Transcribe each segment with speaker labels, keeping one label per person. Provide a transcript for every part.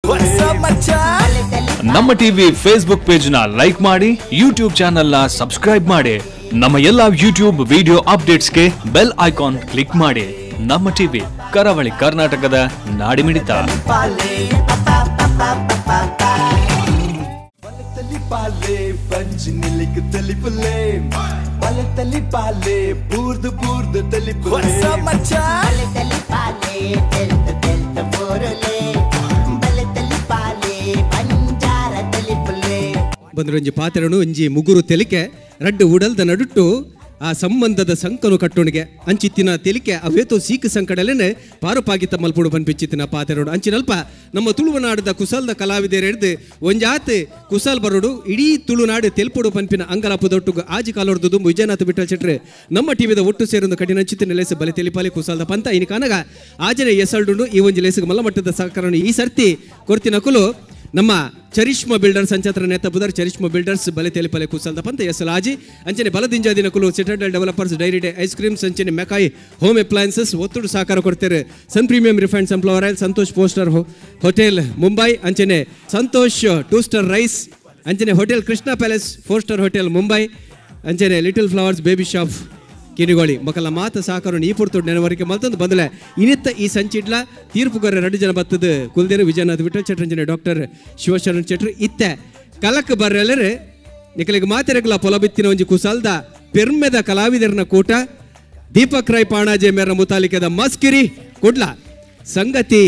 Speaker 1: ನಮ್ಮ TV Facebook page ನ like ಮಾಡಿ, ಯೂಟ್ಯೂಬ್ ಚಾನೆಲ್ ನ ಸಬ್ಸ್ಕ್ರೈಬ್ ಮಾಡಿ. ನಮ್ಮ ಎಲ್ಲಾ ಯೂಟ್ಯೂಬ್ ವಿಡಿಯೋ ಅಪ್ಡೇಟ್ಸ್ಗೆ ಬೆಲ್ ಐಕಾನ್ ಕ್ಲಿಕ್ ಮಾಡಿ. ನಮ್ಮ ಟಿವಿ, ಕರಾವಳಿ ಕರ್ನಾಟಕದ ನಾಡಿಮಿಡಿತ.
Speaker 2: ಬಂದ್ರಂಜಿ ಪಾತ್ರೆನು ಒಂಜಿ ಮುಗುರು ತೆಲಿಕೆ ರಡ್ಡು ಉಡಲ್ದ ನಡುಟ್ಟು ಆ ಸಂಬಂಧದ ಸಂಕನು ಕಟ್ಟೋಣಿಗೆ ಅಂಚಿತ್ತಿನ ತೆಲಿಕೆ ಅವೇತೋ ಸೀಕ ಸಂಕಡಲೇನೆ ಪಾರುಪಾಗಿತ್ತ ಮಲ್ಪುಡು ಬನ್ಪಿಚ್ಚಿತ್ತಿನ ಪಾತೆರೋಡು ಅಂಚಿನಲ್ಪ ನಮ್ಮ ತುಳುವನಾಡದ ಕುಸಲ್ದ ಕಲಾವಿದರು ಹಿಡಿದು ಒಂಜಾತ್ ಕುಸಲ್ ಬರೋಡು ಇಡೀ ತುಳುನಾಡು ತೆಲ್ಪುಡು ಪನ್ಪಿನ ಅಂಗಲಾಪದೊಟ್ಟುಗು ಆಜಿ ಕಾಲೋರ್ದು ದುಂಬು ವಿಜಯನಾಥ ಬಿಟ್ಟಲ್ ಚೆಟ್ರೆ ನಮ್ಮ ಟಿವಿದ ಒಟ್ಟು ಸೇರೊಂದು ಕಠಿಣ ಚಿತ್ತಿನ ಲೇಸು ಬಲೆ ತೆಲಿಪಾಲಿ ಕುಸಲ್ದ ಪಂತ ಇನಿ ಕಾನಗ ಆಜನೆ ಎಸಲ್ಡು ಈ ಒಂಜಿ ಲೇಸಿಗೆ ಮಲ್ಲಮಟ್ಟದ ಸಹಕಾರ ಈ ಸರ್ತಿ ಕೊರ್ತಿನ ಕುಲು ನಮ್ಮ ಚರಿಷ್ಮಾ ಬಿಲ್ಡರ್ಸ್ ಅಂಚತ್ರ ನೇತ ಬುದರ್ ಚರಿಷ್ಮಾ ಬಿಲ್ಡರ್ಸ್ ಬಲೆ ತೆಲಿಪಲೆ ಕುಸಲ್ದ ಪಂತ ಎಸಲ್ ಆಜಿ ಅಂಚನೆ ಬಲದಿಂಜಾದಿನ ಕುಲು citadel developers dairy day ice creams ಅಂಚನೆ ಮೆಕಾಯಿ ಹೋಮ್ ಅಪ್ಲಯನ್ಸಸ್ ಒತ್ತುಡು ಸಹಕಾರ ಕೊಡ್ತಾರೆ. Sun premium refined sunflower oil, Santosh poster hotel Mumbai ಅಂಚನೆ ಸಂತೋಷ್ 2 ಸ್ಟಾರ್ ರೈಸ್ ಅಂಚನೆ hotel Krishna palace 4 star hotel Mumbai ಅಂಚನೆ little flowers baby shop Kinnigoli ಮಕ್ಕಳ ಮಾತು ಸಾಕರು ಈ ಪುರ್ತುಡ್ ನೆನವರಿಕೆ ಮಲ್ತಂದು ಬಂದಲೆ ಇನ್ನಿತ್ತ ಈ ಸಂಚಿಡ್ಲ ತೀರ್ಪುಗಾರ 2 ಜನ ಬತ್ತದ ಕುಲ್ದೇರು ವಿಜಯನಾಥ್ ವಿಠಲ್ ಚಟ್ರಂಜನೆ ಡಾಕ್ಟರ್ ಶಿವಶರಣ್ ಚಟ್ರು ಇತ್ತೆ ಕಲಕ್ ಬರ್ರೆಲ್ಲರೆ ನಿಕಲಿಗೆ ಮಾತೆರೆಗ್ಲ ಪೊಲಬಿತ್ತಿನ ಒಂಜಿ ಕುಸಲ್ದ ಪೆರ್ಮೆದ ಕಲಾವಿದರನ ಕೂಟ ದೀಪಕ್ ರೈ ಪಾಣಾಜೆ ಮೇರ ಮುತಾಲಿಕೆದ ಮಸ್ಕಿರಿ ಕುಡ್ಲ ಸಂಗತಿ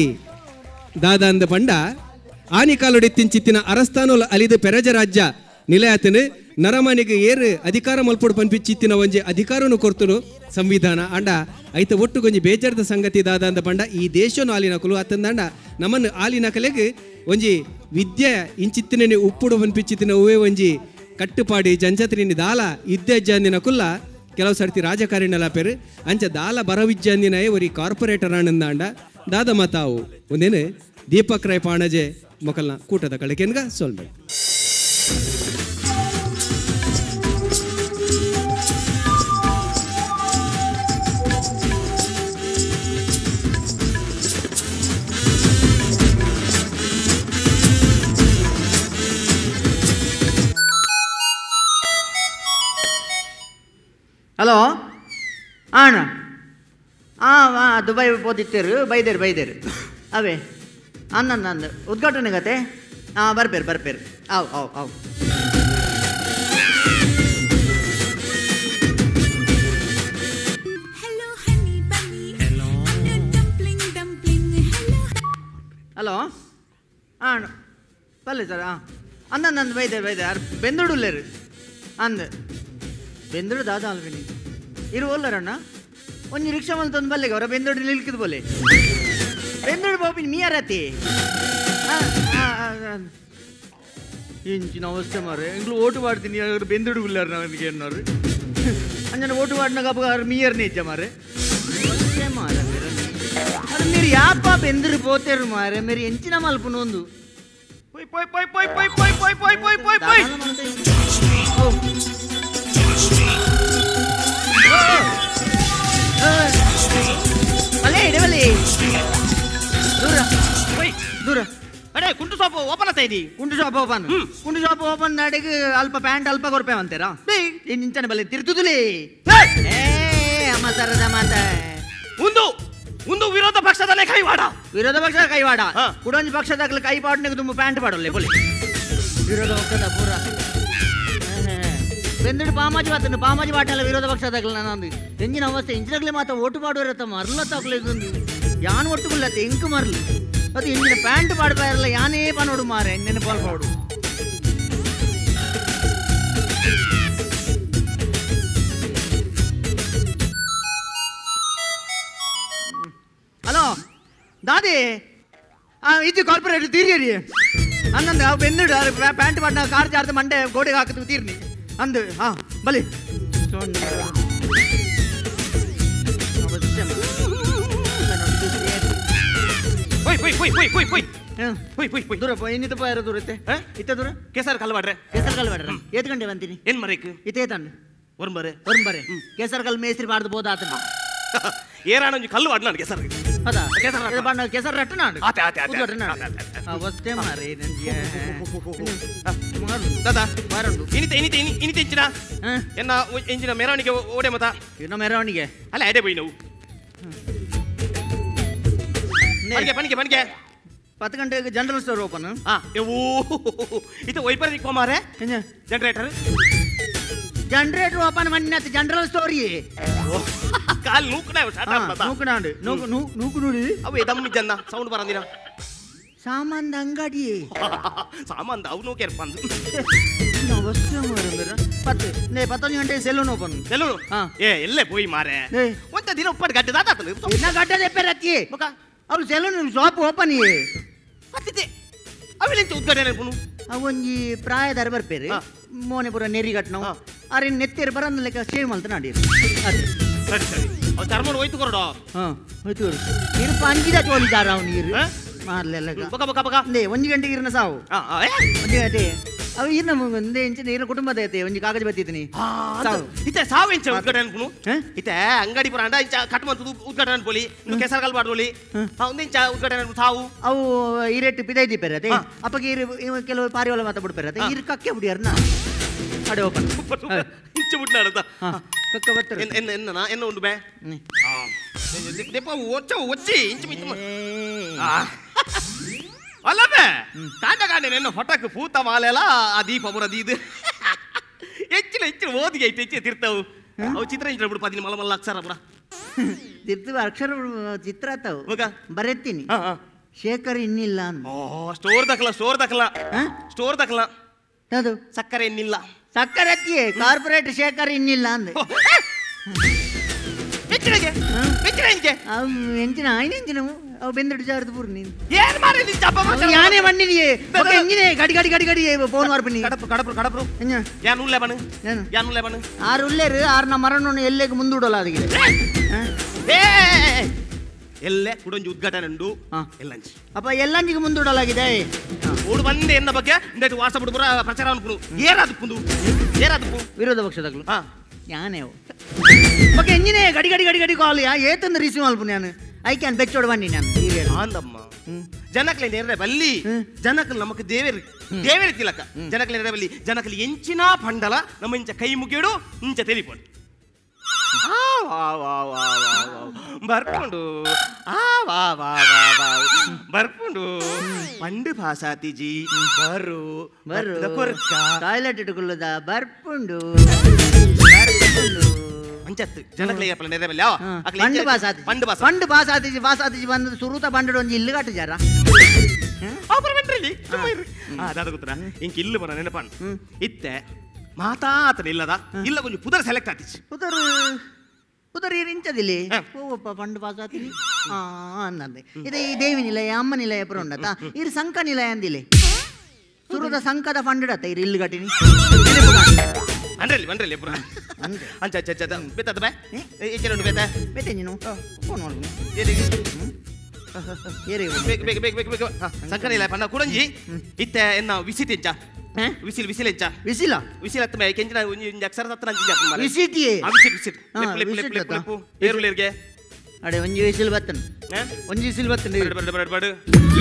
Speaker 2: ದಾದಂದ ಪಂಡ ಆನಿಕಾಲೊಡಿತ್ತಿನ ಅರಸ್ತಾನುಲ ಅಲಿದ ಪೆರಜ ರಾಜ್ಯ ನಿಲಯತನು ನರಮನಿಗೆ ಏರು ಅಧಿಕಾರ ಮಲ್ಪೊಡು ಪನ್ಪಿಚ್ಚಿತ್ತಿನ ಒಂಜಿ ಅಧಿಕಾರನು ಕೊರ್ತನು ಸಂವಿಧಾನ ಅಂಡ ಐತ ಒಟ್ಟು ಗೊಂಜಿ ಬೇಜಾರದ ಸಂಗತಿ ದಾದ ಅಂದ ಪಂಡ ಈ ದೇಶನು ಆಲಿನ ಕುಲು ಅತ್ತಂದಂಡ ನಮ್ಮನ್ನು ಆಲಿನ ಕಲೆಗೆ ಒಂಜಿ ವಿದ್ಯೆ ಇಂಚಿತ್ತಿನ ಉಪ್ಪುಡು ಪನ್ಪಿಚ್ಚಿತ್ತಿನ ಹೂವೇ ಒಂಜಿ ಕಟ್ಟುಪಾಡಿ ಜಂಜತ್ರಿನಿ ದಾಲ ಇದ್ದೆ ಜಂದಿನ ಕುಲ್ಲ ಕೆಲವು ಸರ್ತಿ ರಾಜಕಾರಣಿಲ ಪೇರು ಅಂಚ ದಾಲ ಬರವಿಜ್ಜಂದಿನ ಒರಿ ಕಾರ್ಪೊರೇಟರ್ ಆನಂದಾಂಡ ದಾದ ಮತಾವು ಒಂದೇನು ದೀಪಕ್ ರೈ ಪಾಣಜೆ ಮೊಕಲ್ನ ಕೂಟದ ಕಳಕೆನ್ಗ ಸೊಲ್ಬೆ.
Speaker 3: ಹಲೋ ಅಣ್ಣ ಹಾಂ ದುಬೈ ಓದಿತ್ತೇರು ಬೈದೇರು ಅವೇ ಅನ್ನಂದು ಉದ್ಘಾಟನೆ ಗತೆ ಹಾಂ ಬರ್ಪೇರು ಅವು ಹಲೋ ಹಾಂ ಪಲ್ಲೆ ಸರ್ ಹಾಂ ಅನ್ನಂದು ಬೈದೇರು ಬೆಂದೂಡುಲ್ಲೇರು ಅಂದು ಬೆಂದೂಡು ದಾದ ಅಲ್ವಿನಿ ಇರು ಓಲ್ಲರಣ್ಣ ಒಂಜಿ ರಿಕ್ಷಾ ಮಲ್ ತಂದು ಬಲ್ಲೆಗೆ ಅವರ ಬೆಂದೂಡು ನಿಲ್ಕಿದ್ ಬೋಲೆ ಬೆಂದೂಡು ಬಾಪಿನ ಮೀಯಾರತಿ ಇಂಚಿನ ಅವಸ್ಥೆ ಮಾರೆ ಎಂಗ್ಳು ಓಟು ಮಾಡ್ತೀನಿ ಬೆಂದೂಡು ಉಲ್ಲಾರ ನನಗೆ ಅನ್ನೋರು ಅಂಜನ ಓಟು ಮಾಡಿನಾಗ ಅವ್ರು ಮೀಯರ್ನೇ ಇಜ್ಜ ಮಾರೆ ಮಾರೆ ಅದು మీరు ಯಾಪ ಬೆಂದರು పోతారు ಮಾರೆ మీరు ಎಂಚಿನ ಮಲ್ಪನೊಂದು ದೂರ ಅಡೆ ಕುಂಟು ಶಾಪ್ ಓಪನ್ ಆಗ್ತಾ ಇದ್ದೀವಿ. ಕುಂಟು ಶಾಪ್ ಓಪನ್ ನಾಡಿಗೆ ಅಲ್ಪ ಪ್ಯಾಂಟ್ ಅಲ್ಪ ಕೊರ್ಪೆ ಅಂತೀರಾ ಇಂಚನೆ ಬಲ್ಲೆ ತಿರ್ತುದುಲಿ ಅಮ್ಮಸರದ ಮಾತ ಒಂದು ವಿರೋಧ ಪಕ್ಷದಲ್ಲೇ ಕೈವಾಡ ಕುಡೊಂಜಿ ಪಕ್ಷದಾಗಲೇ ಕೈ ಪಾಡ್ನಾಗ ತುಂಬ ಪ್ಯಾಂಟ್ ಪಾಡೋಲ್ಲ ಬೋಲಿ ವಿರೋಧ ಪಕ್ಷದ ಪೂರ ಬೆಂದಡು ಪಾಮಾಜಿ ಬಾಟಲ್ಲ ವಿರೋಧ ಪಕ್ಷದಾಗಲ ನಾನು ಎಂಜಿನ ಅವಸ್ಥೆ ಇಂಚಿನಾಗಲೇ ಮಾತ್ರ ಓಟು ಪಾಡೋರತ್ತ ಮರಲ ತಗೊಳ್ಳೋದು ಯಾನ್ ಒಟ್ಟುಗುಲ್ಲತ್ತೆ ಎಂಕು ಮರಲು ಅದು ಇಂಜಿನ ಪ್ಯಾಂಟ್ ಪಾಡ್ತಾ ಇರಲ್ಲ ಯಾನೇ ಪನೋಡು ಮಾರೆ ನೆನೆ ಪಾಲ್ಪಾಡು ಹಲೋ ದಾದಿ ಇದು ಕಾರ್ಪೊರೇಟ್ ತೀರಿ ಅನ್ನಂದು ಬೆಂದಡು ಪ್ಯಾಂಟ್ ಪಾಡ್ನ ಕಾರ್ ಜಾರ್ದ ಮಂಡೆ ಗೋಡೆಗೆ ಹಾಕಿದ್ವಿ ತೀರ್ನಿ ಅಂದು ಹಾಂ ಬಲಿ ದೂರ ಇನ್ನಿತ ಇರೋ ದೂರ ಇತ್ತ ದೂರ ಕೇಸರ್ ಕಲ್ವಾಡ್ರೆ ಏತ್ ಗಂಟೆ ಬಂತೀನಿ ಏನ್ ಮರೇಕ್ ಇತ್ತೇ ತಂಡು ಒರ್ಂಬರೆ ಕೇಸರ್ ಕಲ್ ಮೇಸ್ತ್ರಿ ಮಾಡ್ದು ಬೋದ ಆತ ಏರಾಣ ಕಲ್ಲು ವಾಡ್ನ ಕೇಸರ್ ಅದಾ
Speaker 4: ಕೆಸರು ರಟ್ಟ.
Speaker 3: ಬಣ್ಣ ಕೆಸರು ರಟ್ಟನಾಡು
Speaker 4: ಆತೆ ಆತೆ ಆತೆ
Speaker 3: ಅವಸ್ಥೆ ಮಾರೆ ನಂಜಿಗೆ
Speaker 4: ದಾದಾ
Speaker 3: ಮಾರಂಡು
Speaker 4: ಇನಿತೆ ಇಂಚಿನ ಎನ್ನ ಇಂಚಿನ ಮೆರವಣಿಗೆ ಓಡೆ ಮತ
Speaker 3: ಇನ್ನು ಮೆರವಣಿಗೆ
Speaker 4: ಅಲ್ಲ ಎಡೆ போய் ನಾವು ಪನಿಗೆ
Speaker 3: 10 ಗಂಟೆಗೆ ಜನರಲ್ ಸ್ಟೋರ್ ಓಪನ್
Speaker 4: ಇದು ವೈಪರ್ ನಿಕ್ಕೋ ಮಾರೆ ಜನರೇಟರ್
Speaker 3: ಜನರೇಟರ್ ಓಪನ್ ಮಣ್ಣತ್ ಜನರಲ್ ಸ್ಟೋರಿ
Speaker 4: ಕಾಲ್ ನೂಕಡೆ
Speaker 3: ನೂಕನಾಂಡು ನೂಕು ನೋಡಿ
Speaker 4: ಅವು ದಮ್ಮಿ ಜನ್ನ ಸೌಂಡ್ ಬರಂದಿನ
Speaker 3: ಸಾಮಾನ್ದ ಅಂಗಡಿ
Speaker 4: ಸಾಮಾನ್ದ ಅವು ನೂಕೆರ್ ಬಂದು
Speaker 3: ಅವಸ್ಥೆ ಮಾರ 11 ಗಂಟೆಗೆ ಸೆಲೂನ್ ಓಪನ್
Speaker 4: ಸೆಲೂನ್ ಎಲ್ಲೇ போய் ಮಾರೆ ಒಂದ ದಿನ ಉಪ್ಪಟ್ ಗಡ್ಡೆ ದಾತಾತಲ್ಲ
Speaker 3: ಇನ್ನ ಗಡ್ಡೆ ದೆಪ್ಪೆರತ್ತಿ ಅವ್ರು ಸೆಲೂನ್ ಶಾಪ್ ಓಪನ್
Speaker 4: ಅತ್ತಿತೆ ಅವಿಲೆಂಚ ಉದ್ಘಾಟನೆ ಪುನು
Speaker 3: ಅವೊಂಜಿ ಪ್ರಾಯದಾರ ಬರ್ಪೇರಿ ಮೋನೆ ಪುರ ನೆರಿಗಟ್ನವು ಅರೆ ನೆತ್ತಿರ ಬರನ್ನ ಲೆಕ್ಕ ಸೇವ್ ಮಲ್ತ ನಾಡಿರು ಅದೇ
Speaker 4: ಸರಿ ಸರಿ ಅವ್ ಚರ್ಮನ್ ಹೋಯ್ತು ಕೊರಡೋ
Speaker 3: ಹೋಯ್ತು ನೀರು ಪಂಜಿದ ತೋಲಿದಾರ ಅವ್ ನೀರು ಮಾರ್ಲೆಲ್ಲ
Speaker 4: ಬಕ ಬಕ ಬಕ
Speaker 3: ನೇ 1 ಗಂಟೆಗೆ ಇರನ ಸಾವು 1 ಗಂಟೆ ಅವ ಇನ್ನ ಮುಂದೆ ಇಂಚಿನ ಇರ ಕುಟುಂಬದ ಐತೆ ಒಂಜಿ ಕಾಗಜ ಬತ್ತಿದ್ದೀನಿ ಸಾವು
Speaker 4: ಇತ್ತೆ ಸಾವು ಇಂಚ ಉದ್ಘಾಟನೆ ಪುನು ಇತ್ತೆ ಅಂಗಡಿ ಪುರ ಅಂಡ ಇಂಚ ಕಟ್ಮಂತ ಉದ್ಘಾಟನೆ ಪೋಲಿ ಕೆಸರಗಲ್ ಬಾಡ್ಲಿ ಒಂದ್ ಇಂಚ ಉದ್ಘಾಟನೆ ಸಾವು
Speaker 3: ಅವು ಇರೆಟ್ಟು ಪಿದೈದಿ ಪೆರತೆ ಅಪ್ಪಗೆ ಕೆಲವು ಪಾರಿವಾಳ ಮಾತ ಬಿಡ್ಪೆರತೆ ಇರು ಕಕ್ಕೆ ಬಿಡಿಯರ್ನ ಅಡೆ ಓಪನ್
Speaker 4: ಇಂಚ ಬಿಟ್ನಾಡದ
Speaker 3: ಕಕ್ಕ ಬತ್ತರ
Speaker 4: ಎನ್ನ ಉಂಡು ಬೇ ದೆಪ್ಪ ಒಚ್ಚಿ ಇಂಚ ಮಿಂಚ ಅಲ್ಲವೇ ಕಾಂಡ ನೆನ್ನ ಹೊಟ್ಟಕ್ಕೆ ಪೂತ ಮಾಲೆಲ್ಲ ಆ ದೀಪ ಬುರದೀದು ಹೆಚ್ಚಿನ ಓದಿಗೆ ಐತೆ ಹೆಚ್ಚಿನ ತಿರ್ತಾವು ಅವು ಚಿತ್ರ ಇಂಚ ಬಿಡು 10 ಮಲ ಅಕ್ಷರ ಬುಡ
Speaker 3: ತಿರ್ತು ಅಕ್ಷರ ಚಿತ್ರ ಆತಾವು ಬರೆತ್ತೀನಿ ಶೇಖರ್ ಇನ್ನಿಲ್ಲ
Speaker 4: ಸ್ಟೋರ್ ದಕ್ಲ
Speaker 3: ಅದು
Speaker 4: ಸಕ್ಕರೆ ಇನ್ನಿಲ್ಲ
Speaker 3: ಸಕ್ಕರೆ ಎತ್ತಿಯೇ ಕಾರ್ಪೊರೇಟ್ ಶೇಖರ್ ಇನ್ನಿಲ್ಲ ಅಂದೆ ಎಂಚಿನ ಆಯ್ನ ಎಂಚಿನವು ಅವು ಬೆಂದಡು ಜಾರದು ಪೂರ್ ನೀನು
Speaker 4: ಏನ್ ಮಾಡಿ
Speaker 3: ಯಾನೇ ಮಣ್ಣಿನಿಯೇ ಎಂಜಿನೇ ಗಡಿ ಗಡಿ ಗಡಿ ಗಡಿ ಫೋನ್ ಮಾಡ್ಬಿನಿ
Speaker 4: ಕಡಪ್ರು ಯಾನ್ ಉಲ್ಲೆ ಬಣ್ಣ
Speaker 3: ಆರು ಉಲ್ಲೇರು ಆರ್ನ ಮರಣ್ಣು ಎಲ್ಲೆಗೆ ಮುಂದೂಡಲ್ಲ ಅದಕ್ಕೆ
Speaker 4: ಎಲ್ಲೇ ಕುಡಂಜಿ ಉದ್ಘಾಟನೆ ಉಂಡು ಎಲ್ಲಂಚಿ
Speaker 3: ಅಪ್ಪ ಎಲ್ಲಂಜಿಗೆ ಮುಂದೂಡಲಾಗಿದೆ
Speaker 4: ಓಡು ಬಂದೆ ಎನ್ನ ಬಗ್ಗೆ ಇಂದೈತು ವಾಟ್ಸಪ್ ಬಿಡ್ಬರ ಪ್ರಚಾರ ಅನ್ಕೊಂಡು ಏರಾದಕ್ಕುಂದು
Speaker 3: ವಿರೋಧ ಪಕ್ಷದಾಗ್ಲು ಯಾನೇ ಬಗ್ಗೆ ಎಂಜಿನೇ ಗಡಿ ಗಡಿ ಗಡಿ ಗಡಿ ಕಾಲ್ ಏತಂದು ರಿಸೀವ್ ಅಲ್ಪ ನಾನು ಐ ಕ್ಯಾನ್ ಬೆಚ್ಚೋಡು ಬನ್ನಿ ನಾನು
Speaker 4: ಆಂದಮ್ಮ ಜನಕ್ಲೆ ನೇರ ಬಲ್ಲಿ ಜನಕಲ್ ನಮಕ್ ದೇವೇರಿ ತಿಲಕ ಜನಕ್ಲೆ ನೇರ ಬಲ್ಲಿ ಜನಕಲ್ ಎಂಚಿನ ಪಂಡಲ ನಮ್ಮ ಇಂಚ ಕೈ ಮುಗಿಡು ಇಂಚ ತೆಲಿಪೊಂಡು ಬರ್ಪುಂಡು ಬರ್ಪುಂಡು ಪಂಡು ಭಾಸಾತಿಜಿ ಬರು
Speaker 3: ಟಾಯ್ಲೆಟ್ ಇಟ್ಟುಕೊಳ್ಳುದ ಬರ್ಪುಂಡು
Speaker 4: ಅಂಚತ್ತು ಜನಕ್ಲೆ ನೇರ ಬಲ್ಲಿ
Speaker 3: ಪಂಡು ಭಾಸಾತಿಜಿ ಬಂದು ಸುರುತ ಬಂಡು ಒಂಜಿ ಇಲ್ಲು ಕಟ್ಟು ಜಾರ
Speaker 4: ಅದಾದ ಗೊತ್ತರ ಇಂಕ ಇಲ್ಲು ಬರ ನೆನಪನ್ ಇತ್ತೆ ಮಾತಾತನ ಇಲ್ಲದ ಇಲ್ಲ ಕೊಂಚ ಪುದರ್ ಸೆಲೆಕ್ಟ್ ಆತಿಚ್
Speaker 3: ಪುದರ್ ಇಂಚದಿಲ್ಲಿ ಓಪ್ಪ ಪಂಡು ಭಾಸಾತಿನಿ ಅನ್ನಂದೆ ಇದು ಈ ದೇವಿ ನಿಲಯ ಅಮ್ಮ ನಿಲಯ ಪುರ ಉಂಡತ ಇರು ಸಂಕ ನಿಲಯ ಅಂದಿಲೆ ಸುರುದ ಸಂಕದ ಫಂಡಿಡತ್ತ ಇರು ಇಲ್ಲು ಕಟ್ಟಿನಿ
Speaker 4: ಬಂದ್ರಲ್ಲಿ ಪುರ ಅಂಚ ಬೆತ್ತದ ಬೇ ಉಂಟು
Speaker 3: ಬೇತೆ ನೀನು ಫೋನ್ ಮಾಡ್ಬೋದು
Speaker 4: ಸಂಕರ ಇಲ್ಲ ಪಂಡ ಕುಡಂಜಿ ಇತ್ತೆ ಎನ್ನ ವಿಸಿಟ್ ಎಂಚ ವಿಸಿಲ್ ಎಂಚ ವಿಸಿಲ್ ಹತ್ತ ಕೆಂಚಿನ ಅಕ್ಷರ ಹತ್ರ ಏರುಲೇರ್ಗೆ
Speaker 3: ಅಡೆ ಒಂಜಿ ವಿಸಿಲ್ ಬತ್ತನ
Speaker 4: ಬಡು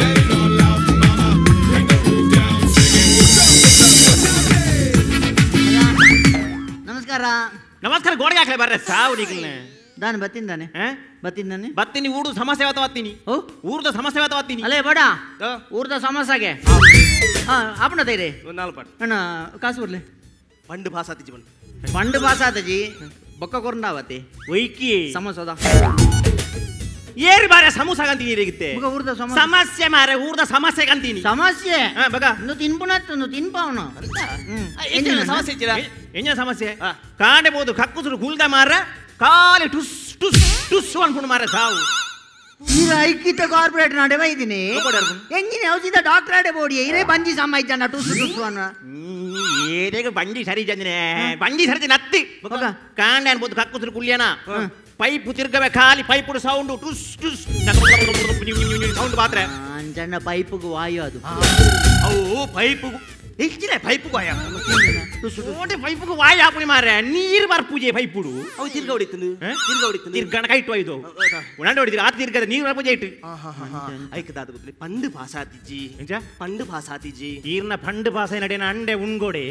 Speaker 4: ನಮಸ್ಕಾರ ಗೋಡೆಗೆ ಹಾಕ್ಲೆ ಬರ್ರೆ ಸಾವು ನಿಕ್ಲೆ
Speaker 3: ದಾನೆ ಬತ್ತಿಂದಾನೆ
Speaker 4: ಬತ್ತೀನಿ ಊಡು ಸಮಸ್ಯೆ ವಾತವಾತೀನಿ ಊರ್ದ ಸಮಸ್ಯೆ ವಾತವಾತೀನಿ
Speaker 3: ಅಲ್ಲೇ ಬಡ ಊರ್ದ ಸಮಸ್ಯೆಗೆ ಆಪಣ ತೈರೆ ಅಣ್ಣ ಕಾಸು ಬರ್ಲೆ
Speaker 4: ಪಂಡು ಭಾಸಾತಿಜಿ
Speaker 3: ಪಂಡು ಭಾಸಾತಜಿ ಬೊಕ್ಕ ಕೊರಂಡಾವತ್ತೆ
Speaker 4: ಒಯ್ಕಿ
Speaker 3: ಸಮಸ್ಯದ
Speaker 4: ಏರಿ ಬಾರೆ ಸಮೋಸ ಕಂತೀನಿ ಇರಗಿತ್ತೆ
Speaker 3: ಊರ್ದ
Speaker 4: ಸಮಸ್ಯೆ ಮಾರೆ ಊರ್ದ ಸಮಸ್ಯೆ ಕಂತೀನಿ
Speaker 3: ಸಮಸ್ಯೆ
Speaker 4: ಬಗ
Speaker 3: ನು ತಿನ್ಪುನತ್ತು ನು ತಿನ್ಪಾವನ
Speaker 4: ಸಮಸ್ಯೆ ಇಚ್ಚಿರ ಎಂಜ ಸಮಸ್ಯೆ ಕಾಣಬಹುದು ಕಕ್ಕುಸುರು ಗುಲ್ದ ಮಾರ ಕಾಲಿ ಟುಸ್ ಟುಸ್ ಟುಸ್ ಅನ್ಕೊಂಡು ಮಾರ ಸಾವು
Speaker 3: ಈಗ ಐಕ್ಯತೆ ಕಾರ್ಪೊರೇಟ್ ನಾಡೆ ಬೈದಿನಿ ಎಂಜಿನ ಔಷಧ ಡಾಕ್ಟರ್ ಆಡೆ ಬೋಡಿ ಇರೇ ಬಂಜಿ ಸಮ ಇದ್ದಾನ ಟುಸ್ ಟುಸ್ ಅನ್ನ
Speaker 4: ಏರೆಗೆ ಬಂಡಿ ಸರಿ ಜಂಜನೆ ಬಂಡಿ ಸರಿ ನತ್ತಿ ಕಾಂಡ ಅನ್ಬೋದು ಕಕ್ಕುಸುರು ಕುಲ್ಯನ ಪೈಪ್ ತಿರ್ಗವೆ ಖಾಲಿ ಪೈಪ್ ಸೌಂಡ್ ಟುಸ್ ಟುಸ್ ಸೌಂಡ್ ಮಾತ್ರ
Speaker 3: ಅಂಜಣ್ಣ ಪೈಪ್ಗೆ ವಾಯು ಅದು
Speaker 4: ಅವು ಪೈಪ್ ಹೆಚ್ಚಿನ ಪೈಪು ವಾಯ ಓಟೆ ಪೈಪುಗೆ ವಾಯ ಹಾಪುನಿ ಮಾರ್ರೆ ನೀರು ಬರ್ಪೂಜೆ ಪೈಪುಡು
Speaker 5: ಅವು ತಿರ್ಗ ಹೊಡಿತನು
Speaker 4: ತಿರ್ಗಣ ಕೈಟು ಇದು ಉಣಾಂಡ ಹೊಡಿತೀರಿ ಆತ ತಿರ್ಗದ ನೀರು ಬರ್ಪೂಜೆ ಇಟ್ಟು
Speaker 5: ಐಕದಾದ ಗೊತ್ತಿಲ್ಲ ಪಂಡು ಪಾಸ್ ಆತಿಜ್ಜಿ ಪಂಡು ಪಾಸ್ ಆತಿಜ್ಜಿ
Speaker 4: ಈರ್ನ ಫಂಡ್ ಪಾಸ ನಡೆನ ಅಂಡೆ ಉಣ್ಗೋಡೆ